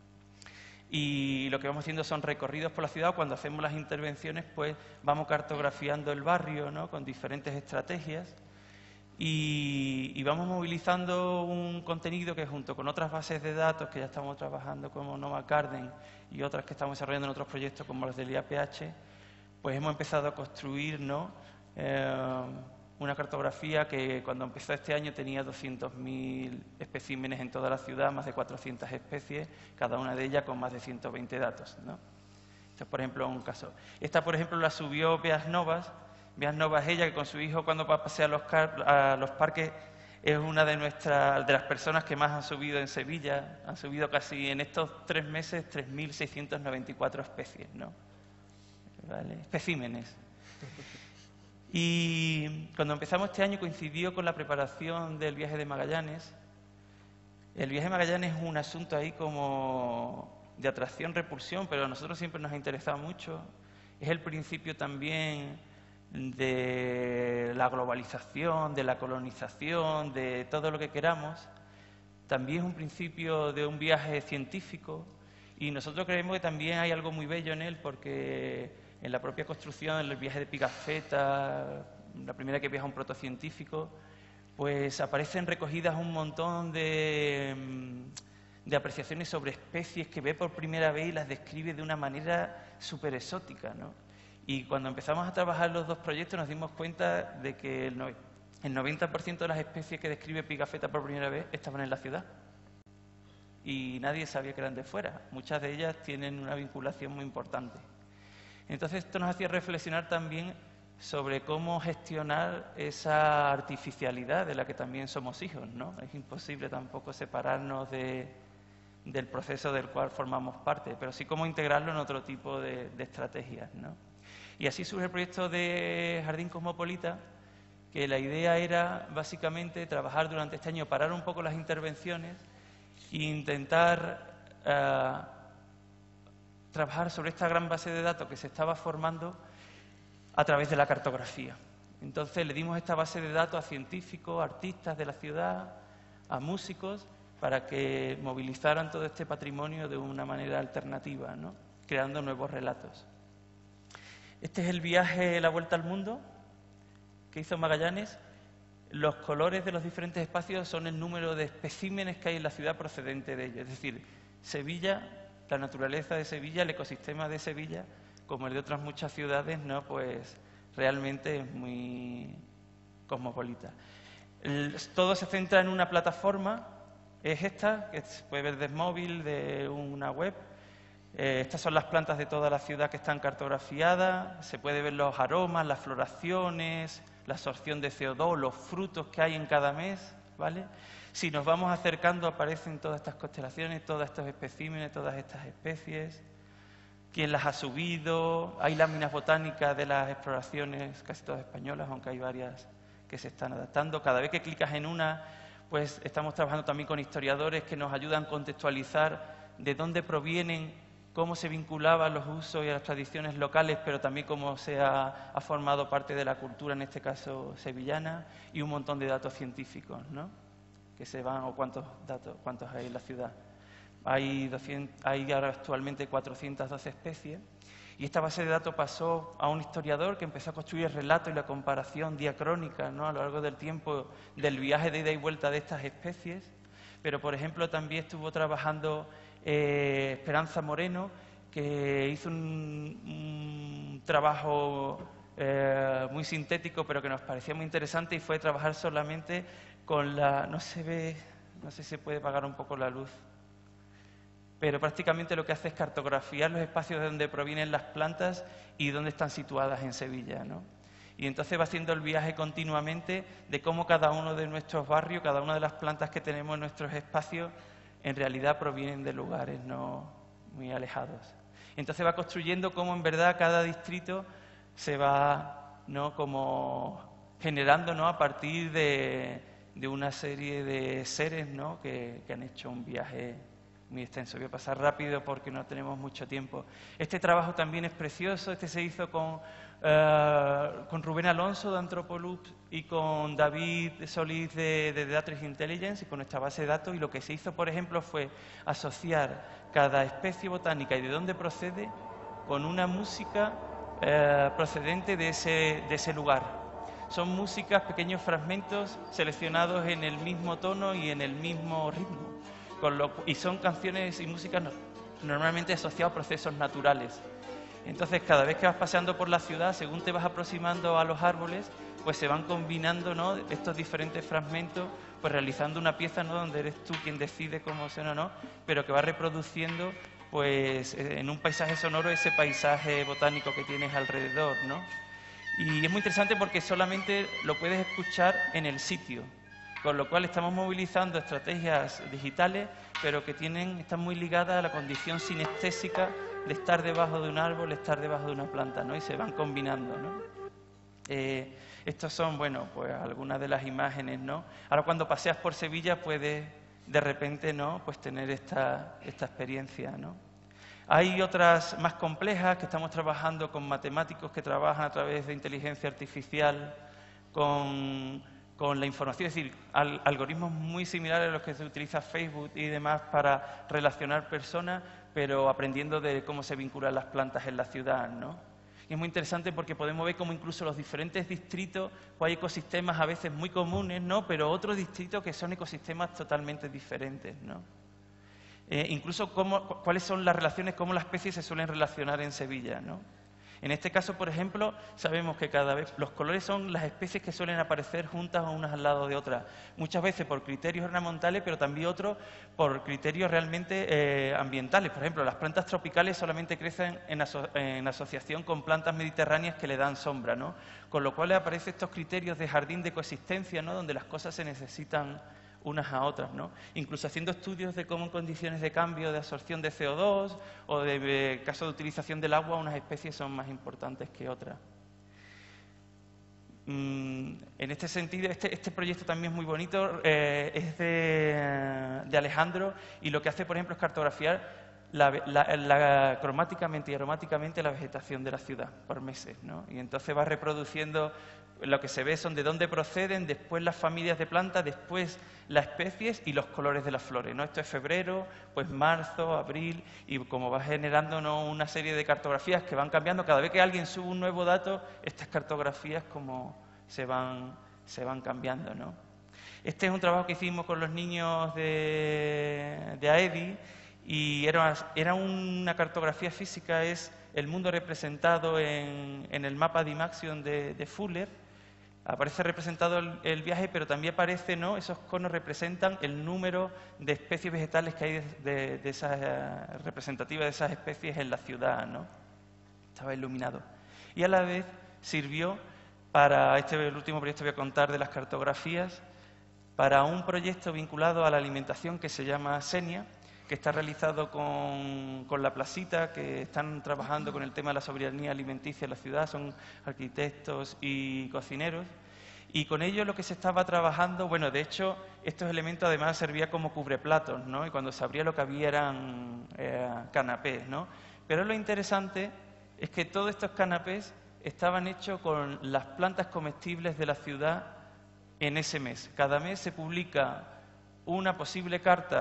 y lo que vamos haciendo son recorridos por la ciudad. Cuando hacemos las intervenciones, pues vamos cartografiando el barrio, ¿no?, con diferentes estrategias, y vamos movilizando un contenido que, junto con otras bases de datos que ya estamos trabajando como Nova Garden y otras que estamos desarrollando en otros proyectos como los del IAPH, pues hemos empezado a construir, ¿no?, una cartografía que cuando empezó este año tenía 200.000 especímenes en toda la ciudad, más de 400 especies, cada una de ellas con más de 120 datos, ¿no? Esto es, por ejemplo, un caso. Esta, por ejemplo, la subió Beas Novas. Beas Novas es ella, que con su hijo, cuando va a pasear a los parques, es una de las personas que más han subido en Sevilla. Han subido casi en estos 3 meses 3.694 especies, ¿no? ¿Vale? Especímenes. Y cuando empezamos este año coincidió con la preparación del viaje de Magallanes. El viaje de Magallanes es un asunto ahí como de atracción-repulsión, pero a nosotros siempre nos ha interesado mucho. Es el principio también de la globalización, de la colonización, de todo lo que queramos. También es un principio de un viaje científico, y nosotros creemos que también hay algo muy bello en él, porque en la propia construcción, en el viaje de Pigafetta, la primera que viaja un protocientífico, pues aparecen recogidas un montón de apreciaciones sobre especies que ve por primera vez y las describe de una manera súper exótica, ¿no? Y cuando empezamos a trabajar los dos proyectos nos dimos cuenta de que el 90% de las especies que describe Pigafetta por primera vez estaban en la ciudad. Y nadie sabía que eran de fuera. Muchas de ellas tienen una vinculación muy importante. Entonces esto nos hacía reflexionar también sobre cómo gestionar esa artificialidad de la que también somos hijos, ¿no? Es imposible tampoco separarnos del proceso del cual formamos parte, pero sí cómo integrarlo en otro tipo de estrategias, ¿no? Y así surge el proyecto de Jardín Cosmopolita, que la idea era básicamente trabajar durante este año, parar un poco las intervenciones e intentar trabajar sobre esta gran base de datos que se estaba formando a través de la cartografía. Entonces le dimos esta base de datos a científicos, a artistas de la ciudad, a músicos, para que movilizaran todo este patrimonio de una manera alternativa, ¿no?, creando nuevos relatos. Este es el viaje, la vuelta al mundo, que hizo Magallanes. Los colores de los diferentes espacios son el número de especímenes que hay en la ciudad procedente de ellos. Es decir, Sevilla, la naturaleza de Sevilla, el ecosistema de Sevilla, como el de otras muchas ciudades, ¿no?, pues realmente es muy cosmopolita. Todo se centra en una plataforma, es esta, que se puede ver desde móvil, de una web. Estas son las plantas de toda la ciudad que están cartografiadas, se puede ver los aromas, las floraciones, la absorción de CO2, los frutos que hay en cada mes, ¿vale? Si nos vamos acercando aparecen todas estas constelaciones, todos estos especímenes, todas estas especies, quién las ha subido, hay láminas botánicas de las exploraciones, casi todas españolas, aunque hay varias que se están adaptando. Cada vez que clicas en una, pues estamos trabajando también con historiadores que nos ayudan a contextualizar de dónde provienen, cómo se vinculaban los usos y las tradiciones locales, pero también cómo se ha formado parte de la cultura, en este caso sevillana, y un montón de datos científicos, ¿no?, que se van, o cuántos hay en la ciudad. Hay ahora actualmente 412 especies, y esta base de datos pasó a un historiador que empezó a construir el relato y la comparación diacrónica, ¿no?, a lo largo del tiempo del viaje de ida y vuelta de estas especies. Pero, por ejemplo, también estuvo trabajando Esperanza Moreno, que hizo un trabajo muy sintético, pero que nos parecía muy interesante, y fue trabajar solamente con no sé si se puede apagar un poco la luz, pero prácticamente lo que hace es cartografiar los espacios de donde provienen las plantas y dónde están situadas en Sevilla, ¿no? Y entonces va haciendo el viaje continuamente de cómo cada uno de nuestros barrios, cada una de las plantas que tenemos en nuestros espacios, en realidad provienen de lugares no muy alejados. Entonces va construyendo cómo en verdad cada distrito se va, ¿no?, como generando, ¿no?, a partir de una serie de seres, ¿no?, que han hecho un viaje muy extenso. Voy a pasar rápido porque no tenemos mucho tiempo. Este trabajo también es precioso. Este se hizo con Rubén Alonso de Anthropoloops y con David Solís de Data Intelligence, y con nuestra base de datos. Y lo que se hizo, por ejemplo, fue asociar cada especie botánica y de dónde procede con una música procedente de ese lugar. Son músicas, pequeños fragmentos seleccionados en el mismo tono y en el mismo ritmo. Y son canciones y músicas normalmente asociadas a procesos naturales. Entonces, cada vez que vas paseando por la ciudad, según te vas aproximando a los árboles, pues se van combinando, ¿no?, estos diferentes fragmentos, pues realizando una pieza, ¿no?, donde eres tú quien decide cómo suena o no, pero que va reproduciendo, pues, en un paisaje sonoro ese paisaje botánico que tienes alrededor, ¿no? Y es muy interesante porque solamente lo puedes escuchar en el sitio, con lo cual estamos movilizando estrategias digitales, pero que están muy ligadas a la condición sinestésica de estar debajo de un árbol, estar debajo de una planta, ¿no? Y se van combinando, ¿no? Estos son, bueno, pues algunas de las imágenes, ¿no? Ahora cuando paseas por Sevilla puedes de repente, ¿no?, pues tener esta experiencia, ¿no? Hay otras más complejas que estamos trabajando con matemáticos que trabajan a través de inteligencia artificial con la información, es decir, algoritmos muy similares a los que se utiliza Facebook y demás para relacionar personas, pero aprendiendo de cómo se vinculan las plantas en la ciudad, ¿no? Y es muy interesante porque podemos ver cómo incluso los diferentes distritos, pues hay ecosistemas a veces muy comunes, ¿no?, pero otros distritos que son ecosistemas totalmente diferentes, ¿no? Incluso cuáles son las relaciones, cómo las especies se suelen relacionar en Sevilla, ¿no? En este caso, por ejemplo, sabemos que cada vez los colores son las especies que suelen aparecer juntas unas al lado de otras, muchas veces por criterios ornamentales, pero también otros por criterios realmente ambientales. Por ejemplo, las plantas tropicales solamente crecen en asociación con plantas mediterráneas que le dan sombra, ¿no? Con lo cual aparecen estos criterios de jardín de coexistencia, ¿no?, donde las cosas se necesitan unas a otras, ¿no? Incluso haciendo estudios de cómo en condiciones de cambio de absorción de CO2 o de caso de utilización del agua, unas especies son más importantes que otras. En este sentido, este proyecto también es muy bonito, es de Alejandro, y lo que hace, por ejemplo, es cartografiar cromáticamente y aromáticamente la vegetación de la ciudad por meses, ¿no? Y entonces va reproduciendo, lo que se ve son de dónde proceden, después las familias de plantas, después las especies y los colores de las flores, ¿no? Esto es febrero, pues marzo, abril, y como va generando, ¿no?, una serie de cartografías que van cambiando. Cada vez que alguien sube un nuevo dato, estas cartografías como se van cambiando, ¿no? Este es un trabajo que hicimos con los niños de AEDI, y era una cartografía física, es el mundo representado en el mapa de Imaxion de Fuller. Aparece representado el viaje, pero también aparece, ¿no?, esos conos representan el número de especies vegetales que hay de esas representativas de esas especies en la ciudad, ¿no? Estaba iluminado. Y a la vez sirvió para el último proyecto que voy a contar de las cartografías, para un proyecto vinculado a la alimentación que se llama Senia, que está realizado con La Placita, que están trabajando con el tema de la soberanía alimenticia en la ciudad, son arquitectos y cocineros, y con ellos lo que se estaba trabajando, bueno, de hecho, estos elementos además servían como cubreplatos, ¿no?, y cuando se abría lo que había eran canapés, ¿no? Pero lo interesante es que todos estos canapés estaban hechos con las plantas comestibles de la ciudad en ese mes. Cada mes se publica una posible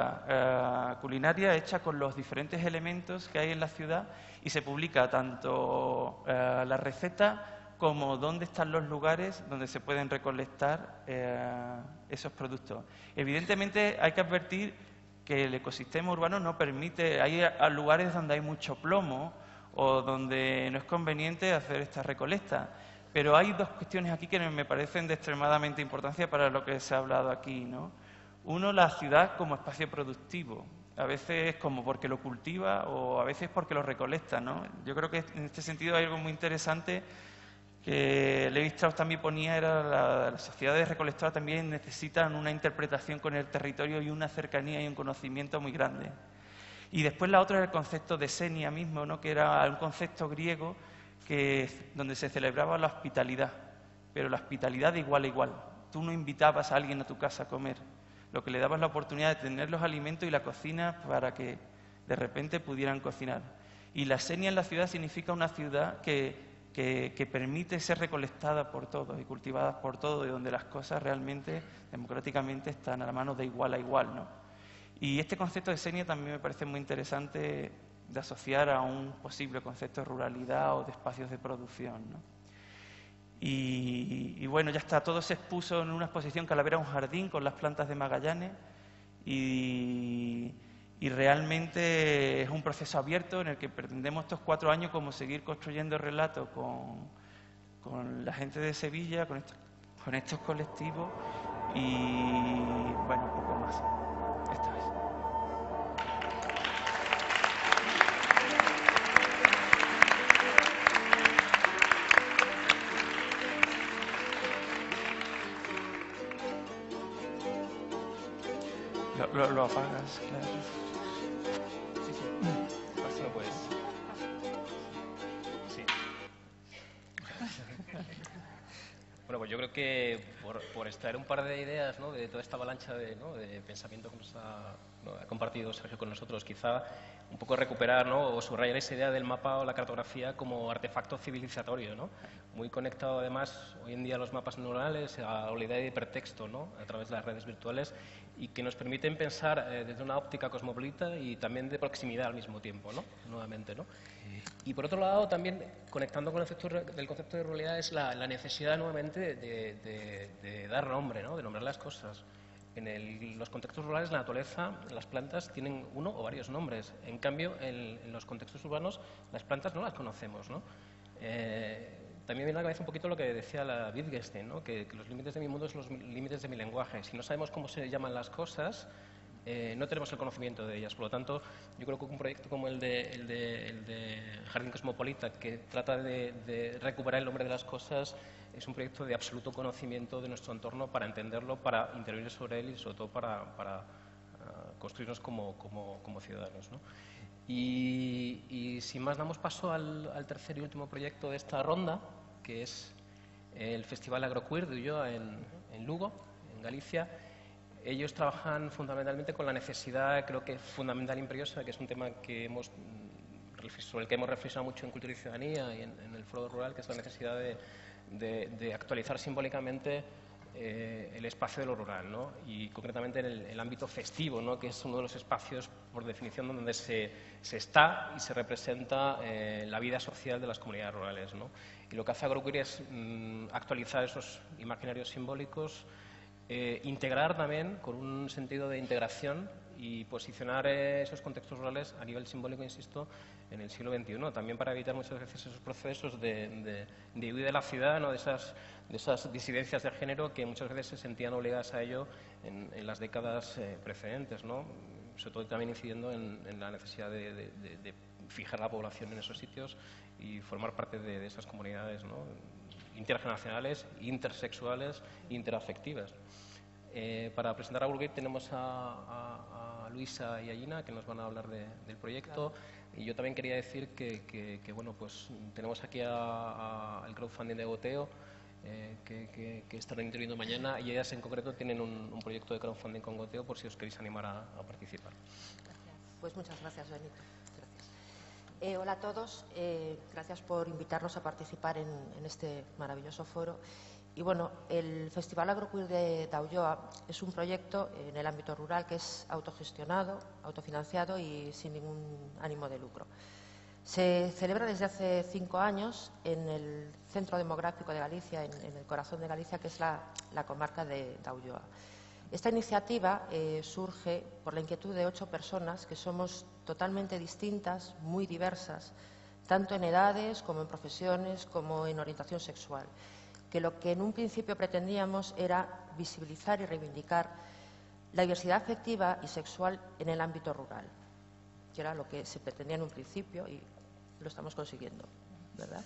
carta culinaria hecha con los diferentes elementos que hay en la ciudad, y se publica tanto la receta como dónde están los lugares donde se pueden recolectar esos productos. Evidentemente hay que advertir que el ecosistema urbano no permite, hay lugares donde hay mucho plomo o donde no es conveniente hacer esta recolecta. Pero hay dos cuestiones aquí que me parecen de extremadamente importancia para lo que se ha hablado aquí, ¿no? Uno, la ciudad como espacio productivo. A veces como porque lo cultiva o a veces porque lo recolecta, ¿no? Yo creo que en este sentido hay algo muy interesante que Levi Strauss también ponía, era las sociedades recolectoras también necesitan una interpretación con el territorio y una cercanía y un conocimiento muy grande. Y después la otra es el concepto de Senia mismo, ¿no?, que era un concepto griego donde se celebraba la hospitalidad, pero la hospitalidad de igual a igual. Tú no invitabas a alguien a tu casa a comer, lo que le dabas la oportunidad de tener los alimentos y la cocina para que de repente pudieran cocinar. Y la Senia en la ciudad significa una ciudad que permite ser recolectada por todos y cultivada por todos, y donde las cosas realmente, democráticamente, están a la mano de igual a igual, ¿no? Y este concepto de Senia también me parece muy interesante de asociar a un posible concepto de ruralidad o de espacios de producción, ¿no? Y bueno, ya está, todo se expuso en una exposición Calavera un jardín con las plantas de Magallanes y realmente es un proceso abierto en el que pretendemos estos 4 años como seguir construyendo relatos con la gente de Sevilla, con estos colectivos y bueno, un poco más esta vez. Lo apagas, claro. Sí, sí. Así lo puedes. Sí. Bueno, pues yo creo que por extraer un par de ideas, ¿no?, de toda esta avalancha de pensamiento que nos ha compartido Sergio con nosotros, quizá un poco recuperar, ¿no?, o subrayar esa idea del mapa o la cartografía como artefacto civilizatorio, ¿no?, muy conectado además hoy en día a los mapas neuronales, a la idea de hipertexto, ¿no?, a través de las redes virtuales, y que nos permiten pensar desde una óptica cosmopolita y también de proximidad al mismo tiempo, ¿no?, nuevamente, ¿no? Y por otro lado, también conectando con el concepto de ruralidad es la necesidad nuevamente de dar nombre, ¿no?, de nombrar las cosas. En los contextos rurales, la naturaleza, las plantas tienen uno o varios nombres. En cambio, en los contextos urbanos, las plantas no las conocemos, ¿no? También viene a la cabeza un poquito lo que decía la Wittgenstein, ¿no?, que los límites de mi mundo son los límites de mi lenguaje. Si no sabemos cómo se llaman las cosas, no tenemos el conocimiento de ellas. Por lo tanto, yo creo que un proyecto como el de Jardín Cosmopolita, que trata de recuperar el nombre de las cosas, es un proyecto de absoluto conocimiento de nuestro entorno para entenderlo, para intervenir sobre él y, sobre todo, para construirnos como ciudadanos, ¿no? Y sin más, damos paso al tercer y último proyecto de esta ronda, que es el Festival Agroqueer de Ulloa en Lugo, en Galicia. Ellos trabajan fundamentalmente con la necesidad, creo que fundamental e imperiosa, que es un tema que sobre el que hemos reflexionado mucho en Cultura y Ciudadanía y en el Foro Rural, que es la necesidad de actualizar simbólicamente el espacio de lo rural, ¿no? Y concretamente en el ámbito festivo, ¿no?, que es uno de los espacios, por definición, donde se está y se representa la vida social de las comunidades rurales, ¿no? Y lo que hace Agroqueer es actualizar esos imaginarios simbólicos, integrar también con un sentido de integración y posicionar esos contextos rurales a nivel simbólico, insisto, en el siglo XXI, también para evitar muchas veces esos procesos de huida de la ciudad, ¿no?, de esas disidencias de género que muchas veces se sentían obligadas a ello en las décadas precedentes, ¿no?, sobre todo también incidiendo en la necesidad de fijar la población en esos sitios y formar parte de esas comunidades, ¿no?, intergeneracionales, intersexuales, interafectivas. Para presentar a Agroqueer tenemos a Luisa y a Gina, que nos van a hablar del proyecto. Claro. Y yo también quería decir que bueno, pues tenemos aquí el crowdfunding de Goteo, que estarán interviniendo mañana, y ellas en concreto tienen un proyecto de crowdfunding con Goteo por si os queréis animar a participar. Gracias. Pues muchas gracias, Benito. Gracias. Hola a todos. Gracias por invitarnos a participar en este maravilloso foro. Y bueno, el Festival Agroqueer de Ulloa es un proyecto en el ámbito rural que es autogestionado, autofinanciado y sin ningún ánimo de lucro. Se celebra desde hace 5 años en el Centro Demográfico de Galicia, en el corazón de Galicia, que es la comarca de Ulloa. Esta iniciativa surge por la inquietud de 8 personas que somos totalmente distintas, muy diversas, tanto en edades como en profesiones, como en orientación sexual, que lo que en un principio pretendíamos era visibilizar y reivindicar la diversidad afectiva y sexual en el ámbito rural, que era lo que se pretendía en un principio y lo estamos consiguiendo, ¿verdad?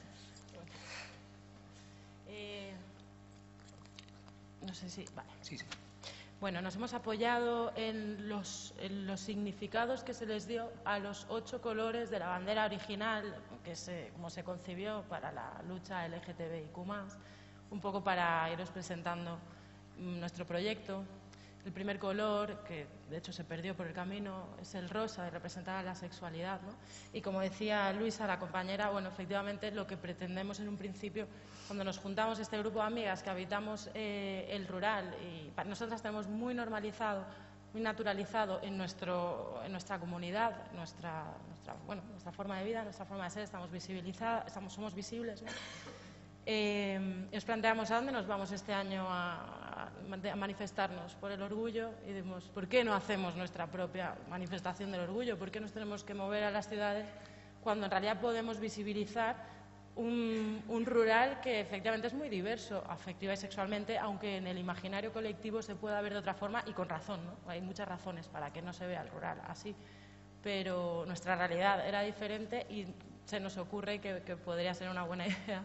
No sé si... Vale. Sí, sí. Bueno, nos hemos apoyado en los significados que se les dio a los 8 colores de la bandera original, como se concibió para la lucha LGTBIQ+, un poco para iros presentando nuestro proyecto. El primer color, que de hecho se perdió por el camino, es el rosa, y representa la sexualidad, ¿no? Y como decía Luisa, la compañera, bueno, efectivamente lo que pretendemos en un principio, cuando nos juntamos este grupo de amigas que habitamos el rural, y para nosotras tenemos muy normalizado, muy naturalizado en nuestra comunidad, nuestra forma de vida, nuestra forma de ser, estamos visibilizadas, somos visibles, ¿no? Os planteamos a dónde nos vamos este año a manifestarnos por el orgullo y decimos, ¿por qué no hacemos nuestra propia manifestación del orgullo? ¿Por qué nos tenemos que mover a las ciudades cuando en realidad podemos visibilizar un rural que efectivamente es muy diverso, afectiva y sexualmente, aunque en el imaginario colectivo se pueda ver de otra forma y con razón, ¿no? Hay muchas razones para que no se vea el rural así, pero nuestra realidad era diferente y se nos ocurre que podría ser una buena idea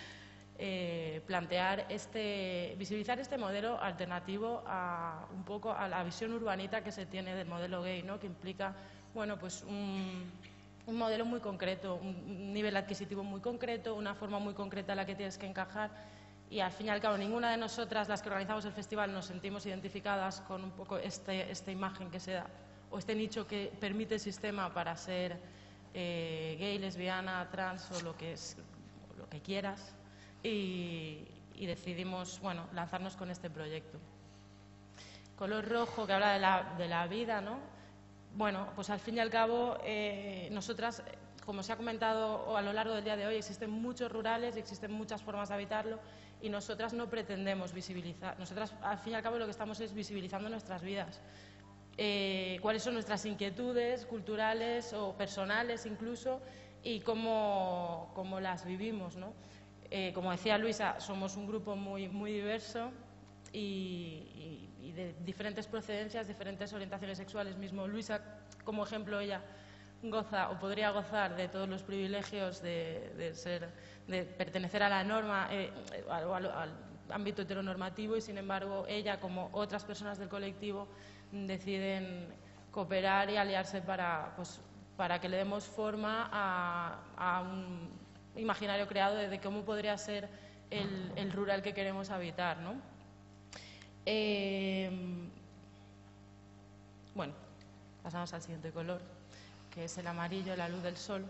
visibilizar este modelo alternativo un poco a la visión urbanita que se tiene del modelo gay, ¿no? Que implica, bueno, pues un modelo muy concreto, un nivel adquisitivo muy concreto, una forma muy concreta a la que tienes que encajar y al fin y al cabo ninguna de nosotras, las que organizamos el festival, nos sentimos identificadas con un poco esta imagen que se da o este nicho que permite el sistema para ser gay, lesbiana, trans o lo que quieras. Y decidimos, bueno, lanzarnos con este proyecto. Color rojo, que habla de la vida, ¿no? Bueno, pues al fin y al cabo, nosotras, como se ha comentado a lo largo del día de hoy, existen muchos rurales y existen muchas formas de habitarlo y nosotras no pretendemos visibilizar. Nosotras, al fin y al cabo, lo que estamos es visibilizando nuestras vidas. Cuáles son nuestras inquietudes culturales o personales incluso y cómo las vivimos, ¿no? Como decía Luisa, somos un grupo muy, muy diverso y de diferentes procedencias, diferentes orientaciones sexuales. Mismo Luisa, como ejemplo, ella goza o podría gozar de todos los privilegios de pertenecer a la norma, al ámbito heteronormativo y, sin embargo, ella, como otras personas del colectivo, deciden cooperar y aliarse para que le demos forma a un imaginario creado de cómo podría ser el rural que queremos habitar, ¿no? Bueno, pasamos al siguiente color, que es el amarillo, la luz del sol.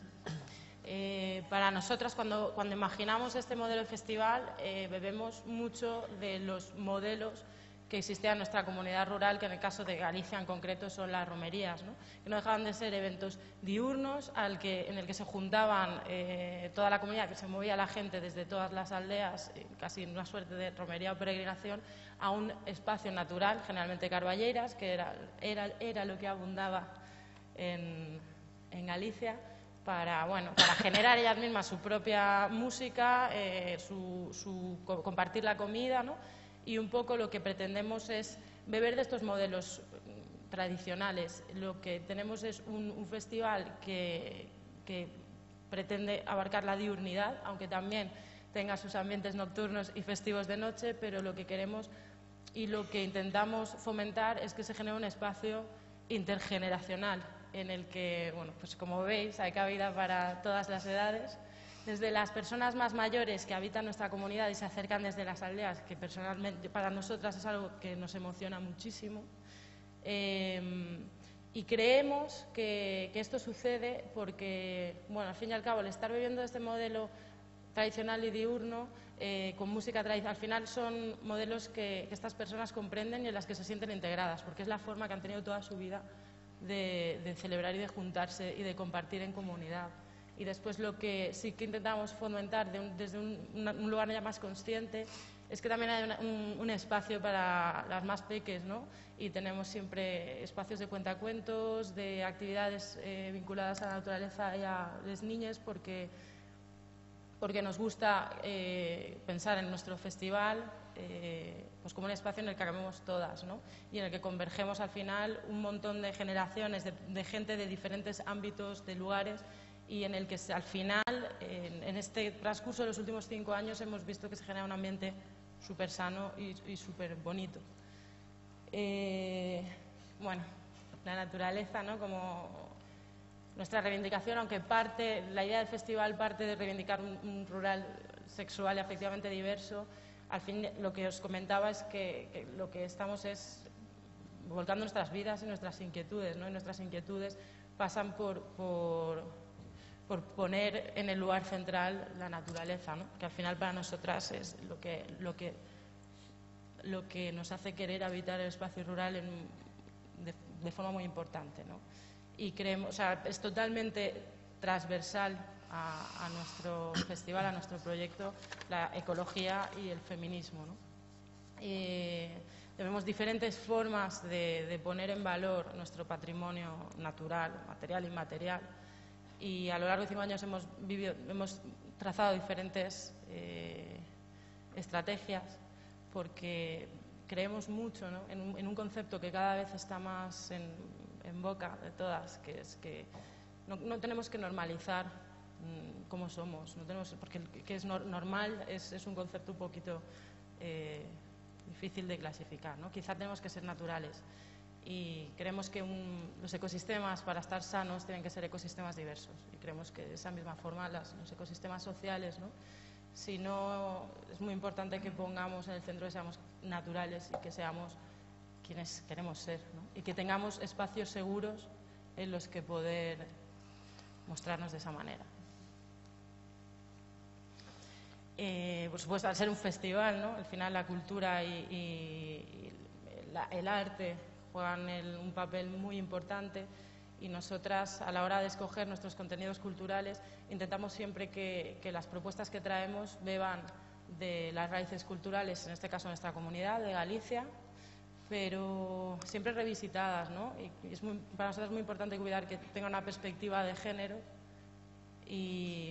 Para nosotras, cuando imaginamos este modelo de festival, bebemos mucho de los modelos que existía en nuestra comunidad rural, que en el caso de Galicia en concreto son las romerías, ¿no? Que no dejaban de ser eventos diurnos en el que se juntaban toda la comunidad, que se movía la gente desde todas las aldeas, casi una suerte de romería o peregrinación, a un espacio natural, generalmente carballeiras, que era lo que abundaba en Galicia, para generar ellas mismas su propia música, compartir la comida, ¿no? Y un poco lo que pretendemos es beber de estos modelos tradicionales. Lo que tenemos es un festival que pretende abarcar la diurnidad, aunque también tenga sus ambientes nocturnos y festivos de noche, pero lo que queremos y lo que intentamos fomentar es que se genere un espacio intergeneracional en el que, bueno, pues como veis, hay cabida para todas las edades. Desde las personas más mayores que habitan nuestra comunidad y se acercan desde las aldeas, que personalmente para nosotras es algo que nos emociona muchísimo. Y creemos que esto sucede porque, bueno, al fin y al cabo, al estar viviendo este modelo tradicional y diurno, con música tradicional, al final son modelos que estas personas comprenden y en las que se sienten integradas, porque es la forma que han tenido toda su vida de celebrar y de juntarse y de compartir en comunidad. Y después lo que sí que intentamos fomentar desde un lugar ya más consciente es que también hay un espacio para las más peques, ¿no? Y tenemos siempre espacios de cuentacuentos, de actividades vinculadas a la naturaleza y a las niñas, porque nos gusta pensar en nuestro festival pues como un espacio en el que cabemos todas, ¿no? Y en el que convergemos al final un montón de generaciones, de gente de diferentes ámbitos, de lugares, y en el que al final, en este transcurso de los últimos 5 años, hemos visto que se genera un ambiente súper sano y súper bonito. Bueno, la naturaleza, ¿no? Como nuestra reivindicación, aunque la idea del festival parte de reivindicar un rural sexual y afectivamente diverso, al fin lo que os comentaba es que lo que estamos es volcando nuestras vidas y nuestras inquietudes, ¿no? Y nuestras inquietudes pasan por poner en el lugar central la naturaleza, ¿no? Que al final para nosotras es lo que nos hace querer habitar el espacio rural de forma muy importante, ¿no? Y creemos, o sea, es totalmente transversal a nuestro festival, a nuestro proyecto, la ecología y el feminismo, ¿no? Tenemos diferentes formas de poner en valor nuestro patrimonio natural, material e inmaterial, y a lo largo de 5 años hemos trazado diferentes estrategias, porque creemos mucho, ¿no?, en un concepto que cada vez está más en boca de todas, que es que no tenemos que normalizar cómo somos, porque que es normal es un concepto un poquito difícil de clasificar, ¿no? Quizá tenemos que ser naturales, y creemos que los ecosistemas, para estar sanos, tienen que ser ecosistemas diversos, y creemos que de esa misma forma los ecosistemas sociales, ¿no?, si no, es muy importante que pongamos en el centro que seamos naturales y que seamos quienes queremos ser, ¿no?, y que tengamos espacios seguros en los que poder mostrarnos de esa manera. Por supuesto, al ser un festival, ¿no?, al final la cultura y el arte juegan un papel muy importante, y nosotras, a la hora de escoger nuestros contenidos culturales, intentamos siempre que las propuestas que traemos beban de las raíces culturales, en este caso nuestra comunidad de Galicia, pero siempre revisitadas, ¿no? Y para nosotros es muy importante cuidar que tenga una perspectiva de género, y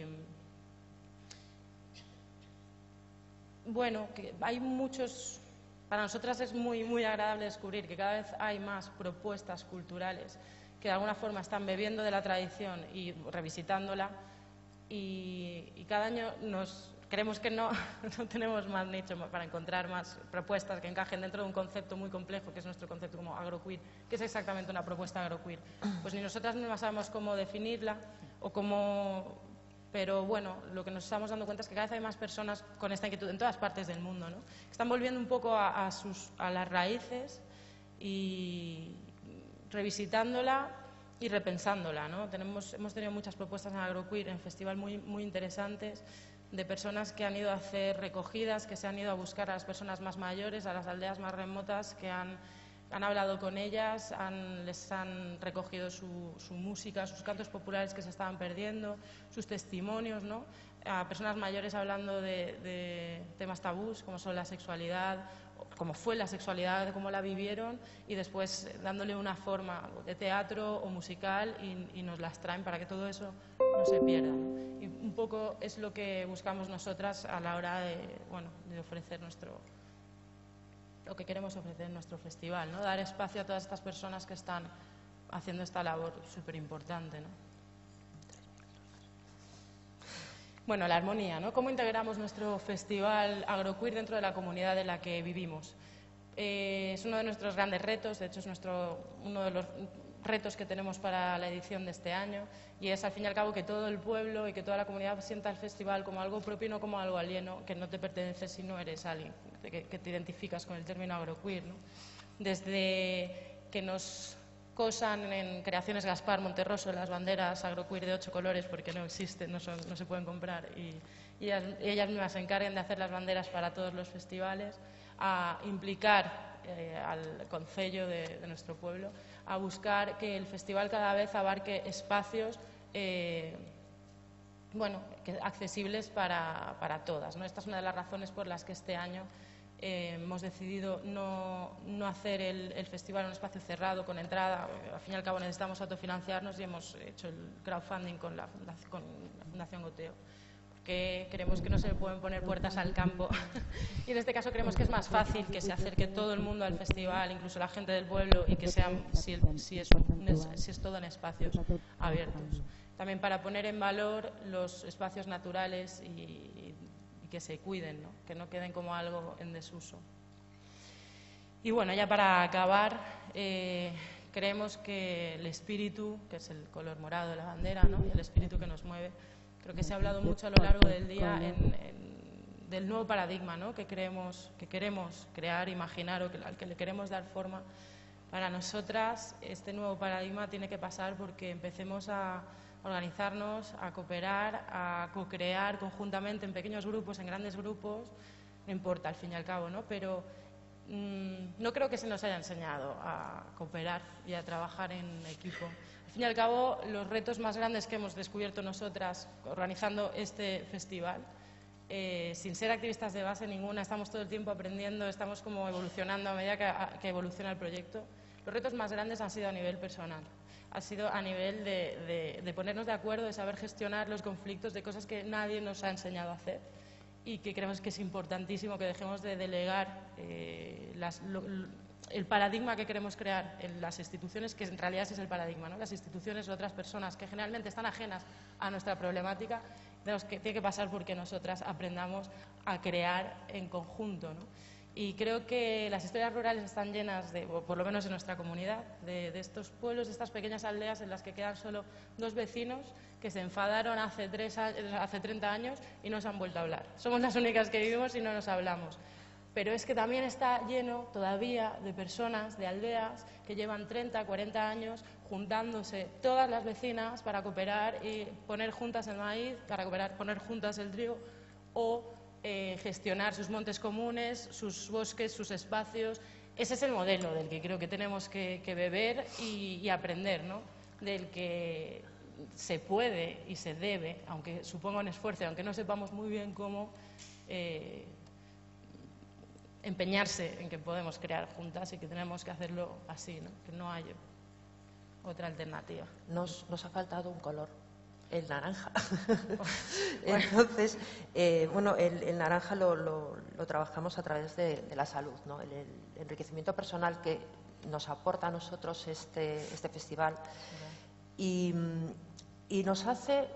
bueno, que hay muchos. Para nosotras es muy, muy agradable descubrir que cada vez hay más propuestas culturales que de alguna forma están bebiendo de la tradición y revisitándola, y cada año creemos que no tenemos más nicho para encontrar más propuestas que encajen dentro de un concepto muy complejo, que es nuestro concepto como agroqueer, que es exactamente una propuesta agroqueer. Pues ni nosotras mismas sabemos cómo definirla o cómo. Pero bueno, lo que nos estamos dando cuenta es que cada vez hay más personas con esta inquietud en todas partes del mundo, ¿no?, que están volviendo un poco a las raíces y revisitándola y repensándola, ¿no? Hemos tenido muchas propuestas en agroqueer, en festival muy, muy interesantes, de personas que han ido a hacer recogidas, que se han ido a buscar a las personas más mayores, a las aldeas más remotas, que han hablado con ellas, les han recogido su música, sus cantos populares que se estaban perdiendo, sus testimonios, ¿no?, a personas mayores hablando de temas tabús, como son la sexualidad, cómo fue la sexualidad, cómo la vivieron, y después dándole una forma de teatro o musical, y nos las traen para que todo eso no se pierda, ¿no? Y un poco es lo que buscamos nosotras a la hora de ofrecer lo que queremos ofrecer en nuestro festival, ¿no?, dar espacio a todas estas personas que están haciendo esta labor súper importante, ¿no? Bueno, la armonía, ¿no? ¿Cómo integramos nuestro festival agroqueer dentro de la comunidad en la que vivimos? Es uno de nuestros grandes retos, de hecho es uno de los retos que tenemos para la edición de este año, y es al fin y al cabo que todo el pueblo y que toda la comunidad sienta el festival como algo propio y no como algo alieno, que no te pertenece si no eres alguien que te identificas con el término agroqueer, ¿no? Desde que nos cosan en Creaciones Gaspar Monterroso las banderas agroqueer de 8 colores, porque no existen, no se pueden comprar, y ellas mismas se encargan de hacer las banderas para todos los festivales, a implicar al concello de nuestro pueblo, a buscar que el festival cada vez abarque espacios accesibles para todas, ¿no? Esta es una de las razones por las que este año hemos decidido no hacer el festival en un espacio cerrado, con entrada. Al fin y al cabo necesitamos autofinanciarnos, y hemos hecho el crowdfunding con la Fundación Goteo, porque creemos que no se le pueden poner puertas al campo y en este caso creemos que es más fácil que se acerque todo el mundo al festival, incluso la gente del pueblo, y que si es todo en espacios abiertos. También para poner en valor los espacios naturales y que se cuiden, ¿no?, que no queden como algo en desuso. Y bueno, ya para acabar, creemos que el espíritu, que es el color morado de la bandera, ¿no?, y el espíritu que nos mueve, creo que se ha hablado mucho a lo largo del día del nuevo paradigma, ¿no?, que queremos crear, imaginar, o al que le queremos dar forma. Para nosotras, este nuevo paradigma tiene que pasar porque empecemos a organizarnos, a cooperar, a co-crear conjuntamente en pequeños grupos, en grandes grupos, no importa al fin y al cabo, ¿no?, pero no creo que se nos haya enseñado a cooperar y a trabajar en equipo. Al fin y al cabo, los retos más grandes que hemos descubierto nosotras organizando este festival, sin ser activistas de base ninguna, estamos todo el tiempo aprendiendo, estamos como evolucionando a medida que evoluciona el proyecto. Los retos más grandes han sido a nivel personal, ha sido a nivel de ponernos de acuerdo, de saber gestionar los conflictos, de cosas que nadie nos ha enseñado a hacer y que creemos que es importantísimo que dejemos de delegar el paradigma que queremos crear en las instituciones, que en realidad ese es el paradigma, ¿no? Las instituciones o otras personas que generalmente están ajenas a nuestra problemática, tiene que pasar porque nosotras aprendamos a crear en conjunto, ¿no? Y creo que las historias rurales están llenas, o por lo menos en nuestra comunidad, de estos pueblos, de estas pequeñas aldeas en las que quedan solo dos vecinos que se enfadaron hace 30 años y no se han vuelto a hablar. Somos las únicas que vivimos y no nos hablamos. Pero es que también está lleno todavía de personas, de aldeas, que llevan 30, 40 años juntándose todas las vecinas para cooperar y poner juntas el maíz, para cooperar, poner juntas el trigo o gestionar sus montes comunes, sus bosques, sus espacios. Ese es el modelo del que creo que tenemos que beber y aprender, ¿no? Del que se puede y se debe, aunque suponga un esfuerzo, aunque no sepamos muy bien cómo, empeñarse en que podemos crear juntas y que tenemos que hacerlo así, ¿no? Que no hay otra alternativa. Nos ha faltado un color, el naranja. Entonces, bueno, el naranja lo trabajamos a través de la salud, ¿no? El enriquecimiento personal que nos aporta a nosotros este festival y nos hace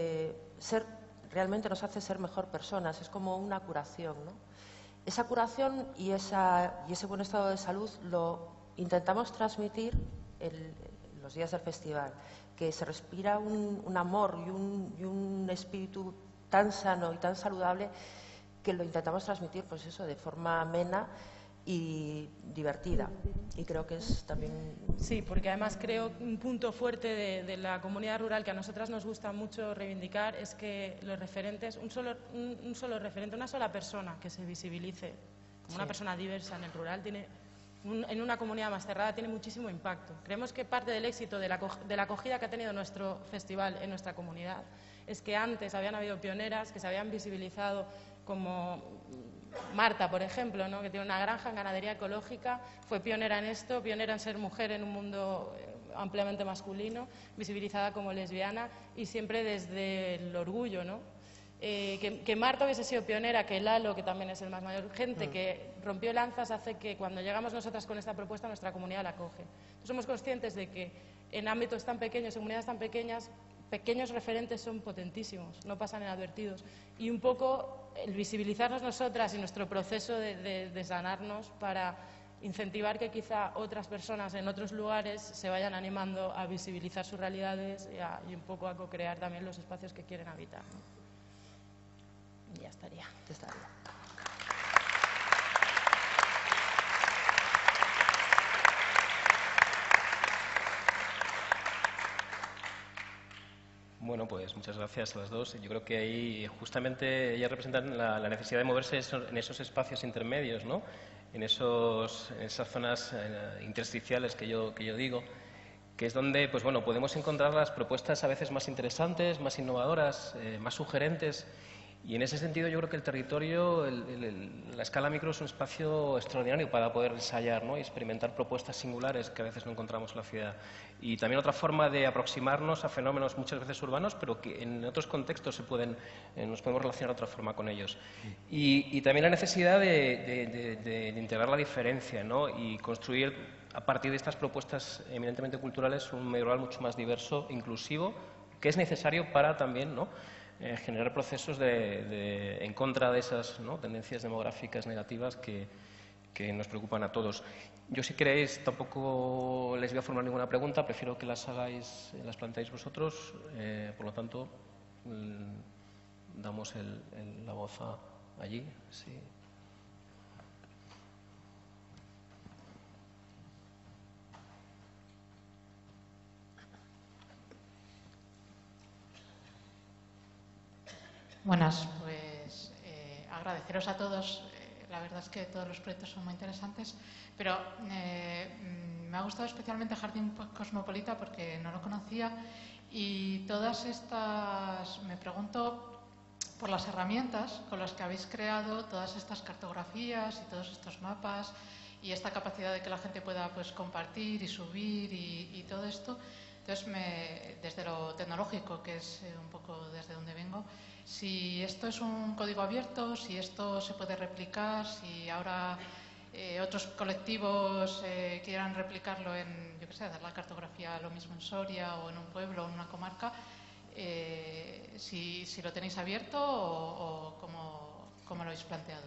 realmente nos hace ser mejor personas, es como una curación, ¿no? Esa curación y ese buen estado de salud lo intentamos transmitir en los días del festival, que se respira un amor y un espíritu tan sano y tan saludable que lo intentamos transmitir, pues eso, de forma amena y divertida. Y creo que es también... Sí, porque además creo un punto fuerte de la comunidad rural que a nosotras nos gusta mucho reivindicar es que los referentes, un solo referente, una sola persona que se visibilice como una persona diversa en el rural, en una comunidad más cerrada tiene muchísimo impacto. Creemos que parte del éxito de la acogida que ha tenido nuestro festival en nuestra comunidad es que antes habían habido pioneras que se habían visibilizado, como Marta, por ejemplo, ¿no? Que tiene una granja en ganadería ecológica, fue pionera en esto, pionera en ser mujer en un mundo ampliamente masculino, visibilizada como lesbiana y siempre desde el orgullo, ¿no? Que Marta hubiese sido pionera, que Lalo, que también es el más mayor, gente que rompió lanzas, hace que cuando llegamos nosotras con esta propuesta nuestra comunidad la acoge. Entonces, somos conscientes de que en ámbitos tan pequeños, en comunidades tan pequeñas, pequeños referentes son potentísimos, no pasan inadvertidos. Y un poco el visibilizarnos nosotras y nuestro proceso de sanarnos para incentivar que quizá otras personas en otros lugares se vayan animando a visibilizar sus realidades y un poco a co-crear también los espacios que quieren habitar, ¿no? Ya estaría. Ya estaría. Bueno, pues muchas gracias a las dos. Yo creo que ahí justamente ellas representan la necesidad de moverse en esos espacios intermedios, ¿no? En esas zonas intersticiales que yo digo, que es donde, pues bueno, podemos encontrar las propuestas a veces más interesantes, más innovadoras, más sugerentes. Y en ese sentido yo creo que el territorio, la escala micro es un espacio extraordinario para poder ensayar, ¿no? Y experimentar propuestas singulares que a veces no encontramos en la ciudad. Y también otra forma de aproximarnos a fenómenos muchas veces urbanos, pero que en otros contextos nos podemos relacionar de otra forma con ellos. Y también la necesidad de integrar la diferencia, ¿no? Y construir a partir de estas propuestas eminentemente culturales un medio rural mucho más diverso, inclusivo, que es necesario para también, ¿no? Generar procesos en contra de esas, ¿no? Tendencias demográficas negativas que nos preocupan a todos. Yo, si queréis, tampoco les voy a formular ninguna pregunta, prefiero que las planteéis vosotros. Por lo tanto, damos la voz allí. Sí. Buenas, pues agradeceros a todos la verdad es que todos los proyectos son muy interesantes, pero me ha gustado especialmente Jardín Cosmopolita porque no lo conocía y todas estas, me pregunto por las herramientas con las que habéis creado todas estas cartografías y todos estos mapas y esta capacidad de que la gente pueda pues compartir y subir y todo esto. Entonces, desde lo tecnológico, que es un poco desde donde vengo, si esto es un código abierto, si esto se puede replicar, si ahora otros colectivos quieran replicarlo en, yo qué sé, dar la cartografía lo mismo en Soria o en un pueblo o en una comarca, si lo tenéis abierto o cómo lo habéis planteado.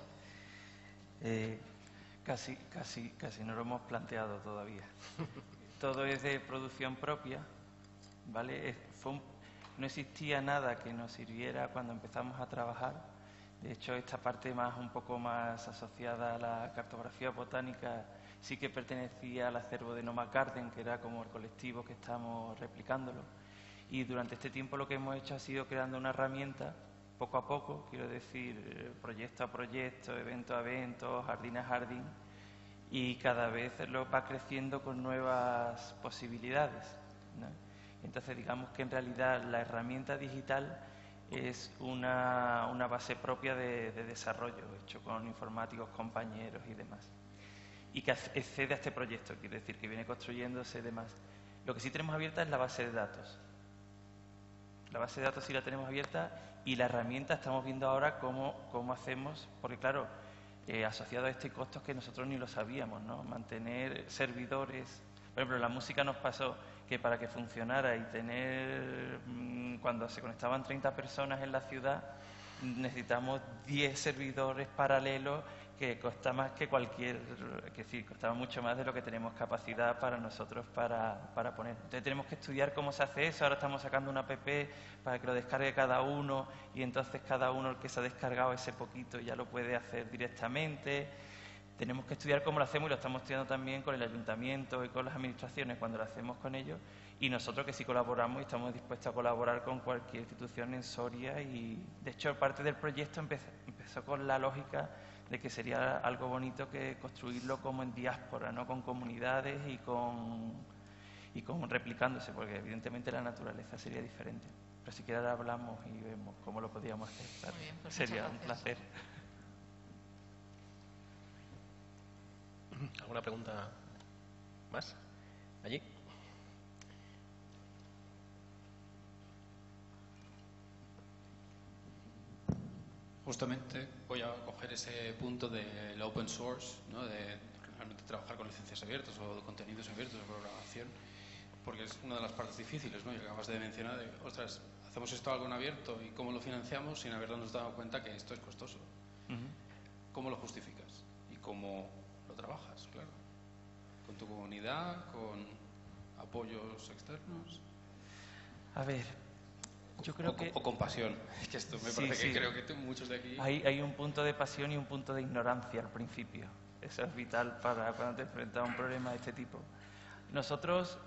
Casi no lo hemos planteado todavía. Todo es de producción propia, ¿vale? No existía nada que nos sirviera cuando empezamos a trabajar. De hecho, esta parte un poco más asociada a la cartografía botánica sí que pertenecía al acervo de Noma Garden, que era como el colectivo que estamos replicándolo. Y durante este tiempo lo que hemos hecho ha sido creando una herramienta, poco a poco, quiero decir, proyecto a proyecto, evento a evento, jardín a jardín, y cada vez lo va creciendo con nuevas posibilidades, ¿no? Entonces, digamos que en realidad la herramienta digital es una base propia de desarrollo, hecho con informáticos, compañeros y demás. Y que accede a este proyecto, quiere decir que viene construyéndose y demás. Lo que sí tenemos abierta es la base de datos. La base de datos sí la tenemos abierta y la herramienta estamos viendo ahora cómo hacemos, porque claro, asociado a este costo que nosotros ni lo sabíamos, ¿no? Mantener servidores. Por ejemplo, la música nos pasó que para que funcionara y tener, cuando se conectaban 30 personas en la ciudad, necesitamos 10 servidores paralelos que cuesta más que costaba mucho más de lo que tenemos capacidad para nosotros para poner. Entonces tenemos que estudiar cómo se hace eso. Ahora estamos sacando una app para que lo descargue cada uno y entonces cada uno, el que se ha descargado ese poquito, ya lo puede hacer directamente. Tenemos que estudiar cómo lo hacemos y lo estamos estudiando también con el ayuntamiento y con las administraciones cuando lo hacemos con ellos. Y nosotros que sí colaboramos y estamos dispuestos a colaborar con cualquier institución en Soria. Y de hecho parte del proyecto empezó con la lógica de que sería algo bonito que construirlo como en diáspora, ¿no? Con comunidades y con replicándose, porque evidentemente la naturaleza sería diferente. Pero si quieres ahora hablamos y vemos cómo lo podríamos hacer. Muy bien, pues sería un placer. ¿Alguna pregunta más? Allí. Justamente voy a coger ese punto del open source, ¿no? De realmente trabajar con licencias abiertas o de contenidos abiertos de programación, porque es una de las partes difíciles, ¿no? Y acabas de mencionar, ostras, hacemos esto algo en abierto y cómo lo financiamos sin habernos dado cuenta que esto es costoso. ¿Cómo lo justificas? ¿Y cómo lo trabajas? Claro. ¿Con tu comunidad? ¿Con apoyos externos? A ver, yo creo o con pasión. Es que esto me parece que creo que muchos de aquí... Hay un punto de pasión y un punto de ignorancia al principio. Eso es vital para cuando te enfrentas a un problema de este tipo. Nosotros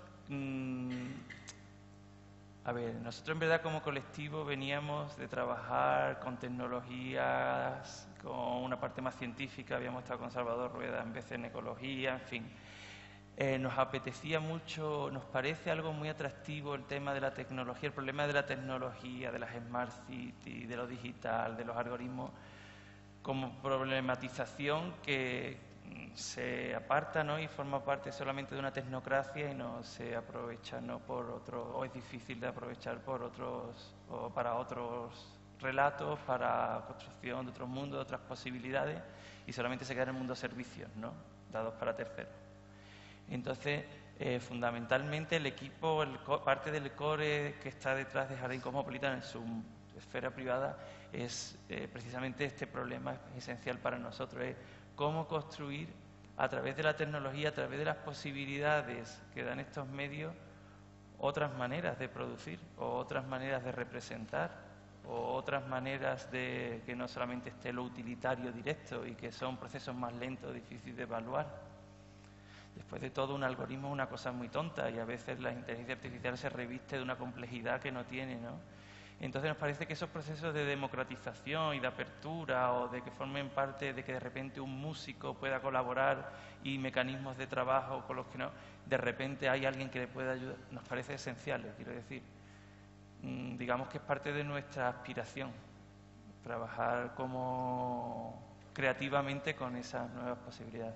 nosotros en verdad como colectivo veníamos de trabajar con tecnologías, con una parte más científica, habíamos estado con Salvador Rueda en vez en ecología, en fin. Nos apetecía mucho, nos parece algo muy atractivo el tema de la tecnología, el problema de la tecnología, de las Smart City, de lo digital, de los algoritmos, como problematización que se aparta, ¿no? Y forma parte solamente de una tecnocracia y no se aprovecha, ¿no? Por otro, o es difícil de aprovechar por otros o para otros relatos, para construcción de otros mundos, de otras posibilidades, y solamente se queda en el mundo servicios, ¿no? Dados para terceros. Entonces, fundamentalmente el equipo, parte del core que está detrás de Jardín Cosmopolita en su esfera privada es precisamente este problema esencial para nosotros, es cómo construir a través de la tecnología, a través de las posibilidades que dan estos medios, otras maneras de producir o otras maneras de representar o otras maneras de que no solamente esté lo utilitario directo y que son procesos más lentos, difíciles de evaluar. Después de todo, un algoritmo es una cosa muy tonta y a veces la inteligencia artificial se reviste de una complejidad que no tiene, ¿no? Entonces nos parece que esos procesos de democratización y de apertura, o de que formen parte, de que de repente un músico pueda colaborar y mecanismos de trabajo con los que no, de repente hay alguien que le pueda ayudar, nos parece esencial, quiero decir. Digamos que es parte de nuestra aspiración, trabajar como creativamente con esas nuevas posibilidades.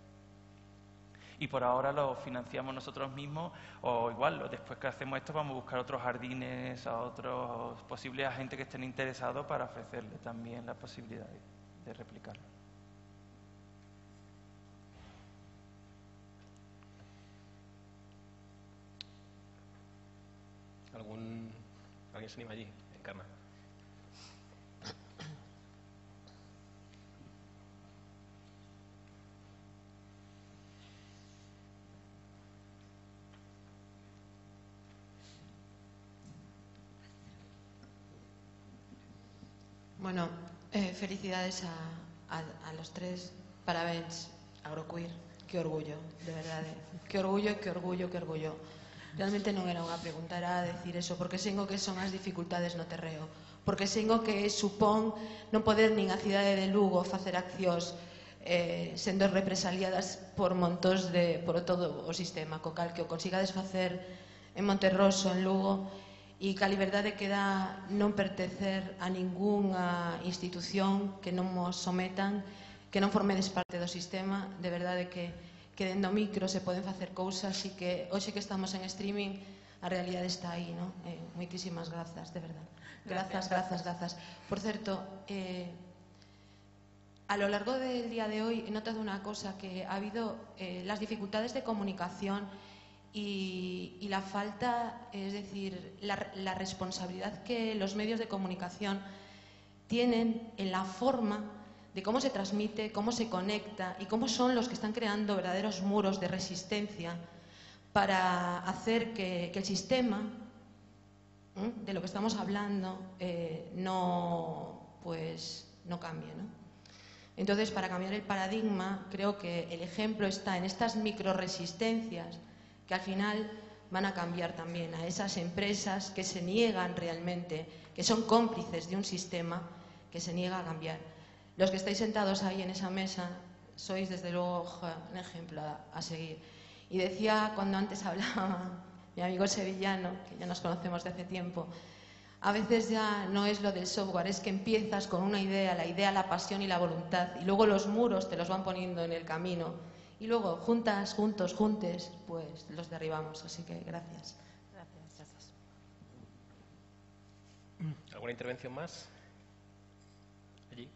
Y por ahora lo financiamos nosotros mismos, o igual, después que hacemos esto vamos a buscar otros jardines, a otros posibles agentes que estén interesados para ofrecerle también la posibilidad de replicarlo. ¿Alguien se anima allí? Encarna. Bueno, felicidades a los tres. Parabéns, Agroqueer. Que orgullo, de verdade. Que orgullo, que orgullo, que orgullo. Realmente non era unha pregunta, era decir eso, porque sengo que son as dificultades no terreo, porque sengo que supón non poder nin a cidade de Lugo facer accións sendo represaliadas por montóns por todo o sistema, co cal que o consigades facer en Monterroso, en Lugo, e que a liberdade que dá non pertencer a ningunha institución, que non mos sometan, que non formedes parte do sistema, de verdade que dentro do micro se poden facer cousas e que hoxe que estamos en streaming a realidade está aí, non? Moitísimas grazas, de verdade. Grazas. Por certo, a lo largo del día de hoy he notado una cosa, que ha habido las dificultades de comunicación y la falta, es decir, la responsabilidad que los medios de comunicación tienen en la forma de cómo se transmite, cómo se conecta y cómo son los que están creando verdaderos muros de resistencia para hacer que el sistema de lo que estamos hablando no cambie, ¿no? Entonces, para cambiar el paradigma, creo que el ejemplo está en estas microresistencias que al final van a cambiar también a esas empresas que se niegan realmente, que son cómplices de un sistema que se niega a cambiar. Los que estáis sentados ahí en esa mesa sois desde luego un ejemplo a seguir. Y decía, cuando antes hablaba mi amigo sevillano, que ya nos conocemos de hace tiempo, a veces ya no es lo del software, es que empiezas con una idea, la pasión y la voluntad, y luego los muros te los van poniendo en el camino, y luego juntes, pues los derribamos. Así que gracias. Gracias. ¿Alguna intervención más? Allí.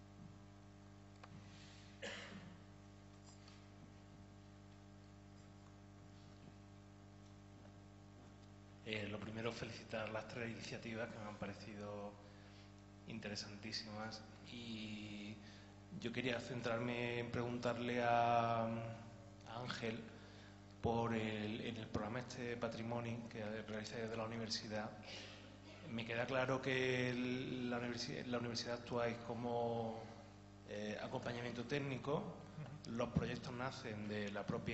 Lo primero, felicitar las tres iniciativas que me han parecido interesantísimas, y yo quería centrarme en preguntarle a Ángel por en el programa este Patrimoni que realiza desde la universidad. Me queda claro que la universidad actuáis como acompañamiento técnico. Los proyectos nacen del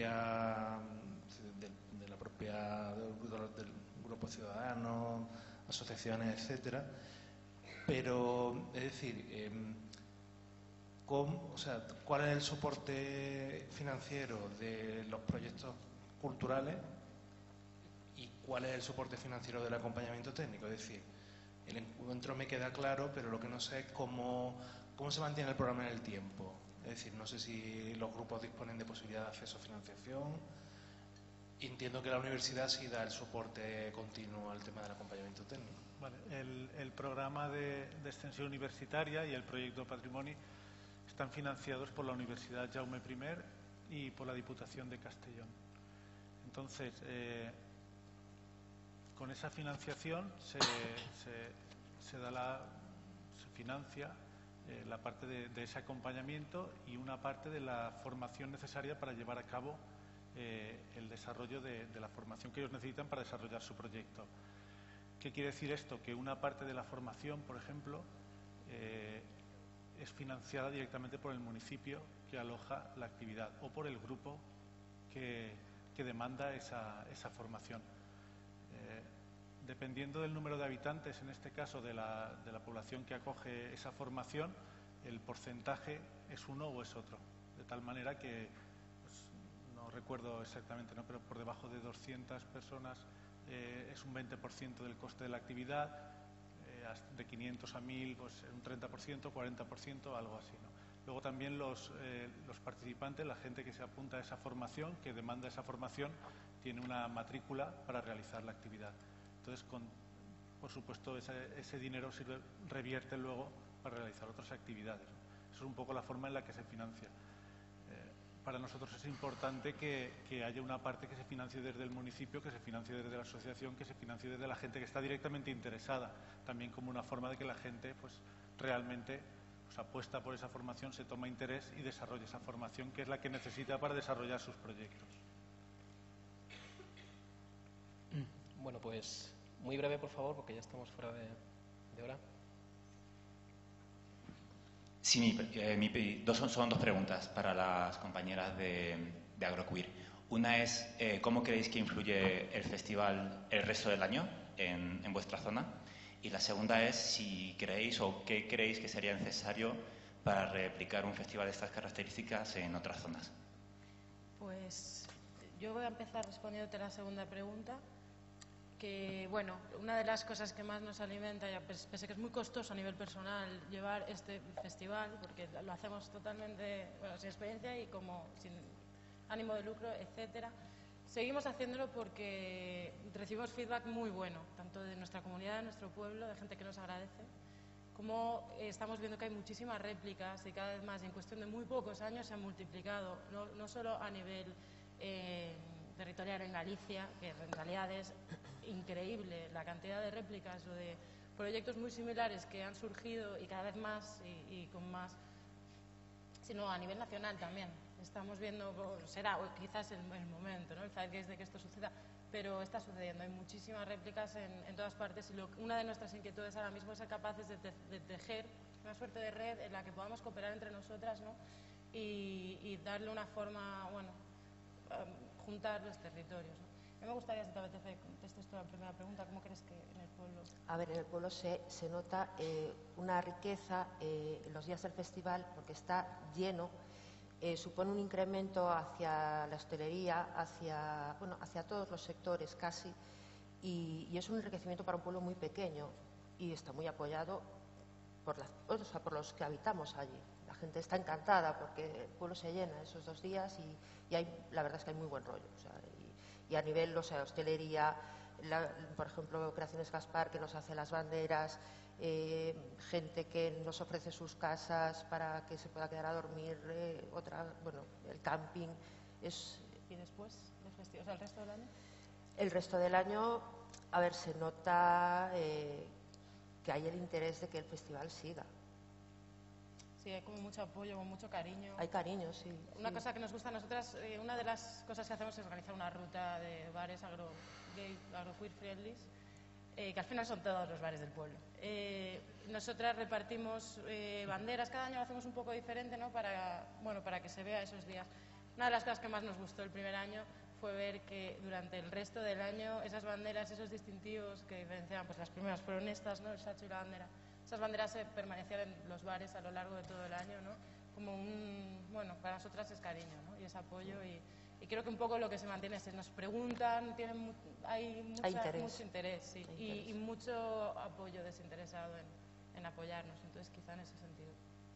grupo ciudadanos, asociaciones, etcétera. Pero, es decir, ¿cuál es el soporte financiero de los proyectos culturales y cuál es el soporte financiero del acompañamiento técnico? Es decir, el encuentro me queda claro, pero lo que no sé es cómo se mantiene el programa en el tiempo. Es decir, no sé si los grupos disponen de posibilidad de acceso a financiación. Entiendo que la universidad sí da el soporte continuo al tema del acompañamiento técnico. Vale, el programa de extensión universitaria y el proyecto Patrimoni están financiados por la Universidad Jaume I y por la Diputación de Castellón. Entonces, con esa financiación se financia la parte de ese acompañamiento y una parte de la formación necesaria para llevar a cabo el desarrollo de la formación que ellos necesitan para desarrollar su proyecto. ¿Qué quiere decir esto? Que una parte de la formación, por ejemplo, es financiada directamente por el municipio que aloja la actividad o por el grupo que demanda esa formación. dependiendo del número de habitantes, en este caso de la población que acoge esa formación, el porcentaje es uno o es otro. De tal manera que, pues, no recuerdo exactamente, ¿no?, pero por debajo de 200 personas es un 20% del coste de la actividad, de 500 a 1000, pues un 30%, 40%, algo así, ¿no? Luego también los participantes, la gente que se apunta a esa formación, que demanda esa formación, tiene una matrícula para realizar la actividad. Entonces, por supuesto, ese dinero revierte luego para realizar otras actividades, ¿no? Eso es un poco la forma en la que se financia. Para nosotros es importante que haya una parte que se financie desde el municipio, que se financie desde la asociación, que se financie desde la gente que está directamente interesada, también como una forma de que la gente, pues, realmente, pues, apuesta por esa formación, se toma interés y desarrolla esa formación, que es la que necesita para desarrollar sus proyectos. Bueno, pues muy breve, por favor, porque ya estamos fuera de hora. Sí, son dos preguntas para las compañeras de Agroqueer. Una es, ¿cómo creéis que influye el festival el resto del año en vuestra zona? Y la segunda es, si creéis o qué creéis que sería necesario para replicar un festival de estas características en otras zonas. Pues yo voy a empezar respondiéndote la segunda pregunta. Que, bueno, una de las cosas que más nos alimenta, ya pese que es muy costoso a nivel personal llevar este festival, porque lo hacemos totalmente, bueno, sin experiencia y como sin ánimo de lucro, etcétera, seguimos haciéndolo porque recibimos feedback muy bueno, tanto de nuestra comunidad, de nuestro pueblo, de gente que nos agradece, como estamos viendo que hay muchísimas réplicas y cada vez más, y en cuestión de muy pocos años se han multiplicado, no solo a nivel territorial en Galicia, que en realidad es increíble la cantidad de réplicas o de proyectos muy similares que han surgido y cada vez más y con más, sino a nivel nacional también. Estamos viendo, será quizás el momento, ¿no?, el zeitgeist de que esto suceda, pero está sucediendo. Hay muchísimas réplicas en todas partes y una de nuestras inquietudes ahora mismo es ser capaces de tejer una suerte de red en la que podamos cooperar entre nosotras, ¿no?, y darle una forma, bueno, juntar los territorios, ¿no? A mí me gustaría, si te apetece, contestes tú la primera pregunta. ¿Cómo crees que en el pueblo? A ver, en el pueblo se nota una riqueza en los días del festival porque está lleno, supone un incremento hacia la hostelería, hacia todos los sectores casi, y es un enriquecimiento para un pueblo muy pequeño y está muy apoyado por los que habitamos allí. La gente está encantada porque el pueblo se llena esos 2 días y la verdad es que hay muy buen rollo. O sea, y a nivel, hostelería, por ejemplo, Creaciones Gaspar, que nos hace las banderas, gente que nos ofrece sus casas para que se pueda quedar a dormir, el camping. ¿Y después del festival, o sea, el resto del año? El resto del año, a ver, se nota que hay el interés de que el festival siga. Sí, hay como mucho apoyo, con mucho cariño. Hay cariño, sí. Una cosa que nos gusta a nosotras, una de las cosas que hacemos es organizar una ruta de bares gay, agroqueer friendly, que al final son todos los bares del pueblo. Nosotras repartimos banderas, cada año lo hacemos un poco diferente, ¿no?, para que se vea esos días. Una de las cosas que más nos gustó el primer año fue ver que durante el resto del año esas banderas, esos distintivos que diferenciaban, pues las primeras fueron estas, ¿no?, el sacho y la bandera. Esas banderas permanecían en los bares a lo largo de todo el año, ¿no?, como para nosotras es cariño, ¿no?, y es apoyo y creo que un poco lo que se mantiene es, nos preguntan, hay mucho interés, sí, y mucho apoyo desinteresado en apoyarnos, entonces quizá en ese sentido.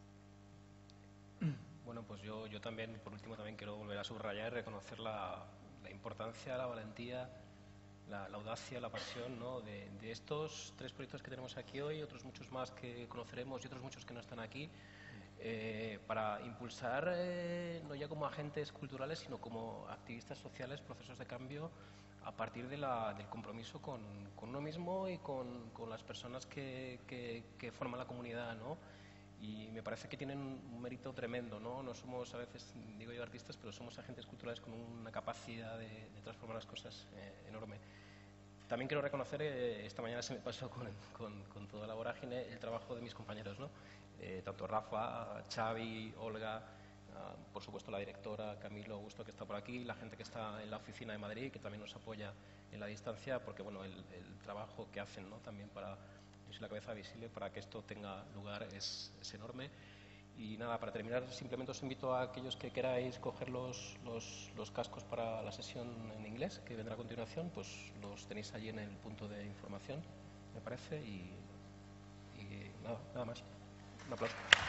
Bueno, pues yo también, por último, también quiero volver a subrayar y reconocer la importancia, la valentía, la audacia, la pasión, ¿no?, de estos 3 proyectos que tenemos aquí hoy, otros muchos más que conoceremos y otros muchos que no están aquí, para impulsar, no ya como agentes culturales, sino como activistas sociales, procesos de cambio a partir del compromiso con uno mismo y con las personas que forman la comunidad, ¿no? Y me parece que tienen un mérito tremendo, ¿no? No somos, a veces, digo yo, artistas, pero somos agentes culturales con una capacidad de transformar las cosas enorme. También quiero reconocer, esta mañana se me pasó con toda la vorágine, el trabajo de mis compañeros, ¿no? Tanto Rafa, Xavi, Olga, por supuesto la directora Camilo Augusto, que está por aquí, la gente que está en la oficina de Madrid, que también nos apoya en la distancia, porque bueno, el trabajo que hacen, ¿no?, también para la cabeza visible, para que esto tenga lugar es enorme. Y nada, para terminar, simplemente os invito a aquellos que queráis coger los cascos para la sesión en inglés, que vendrá a continuación, pues los tenéis allí en el punto de información, me parece, y nada más. Un aplauso.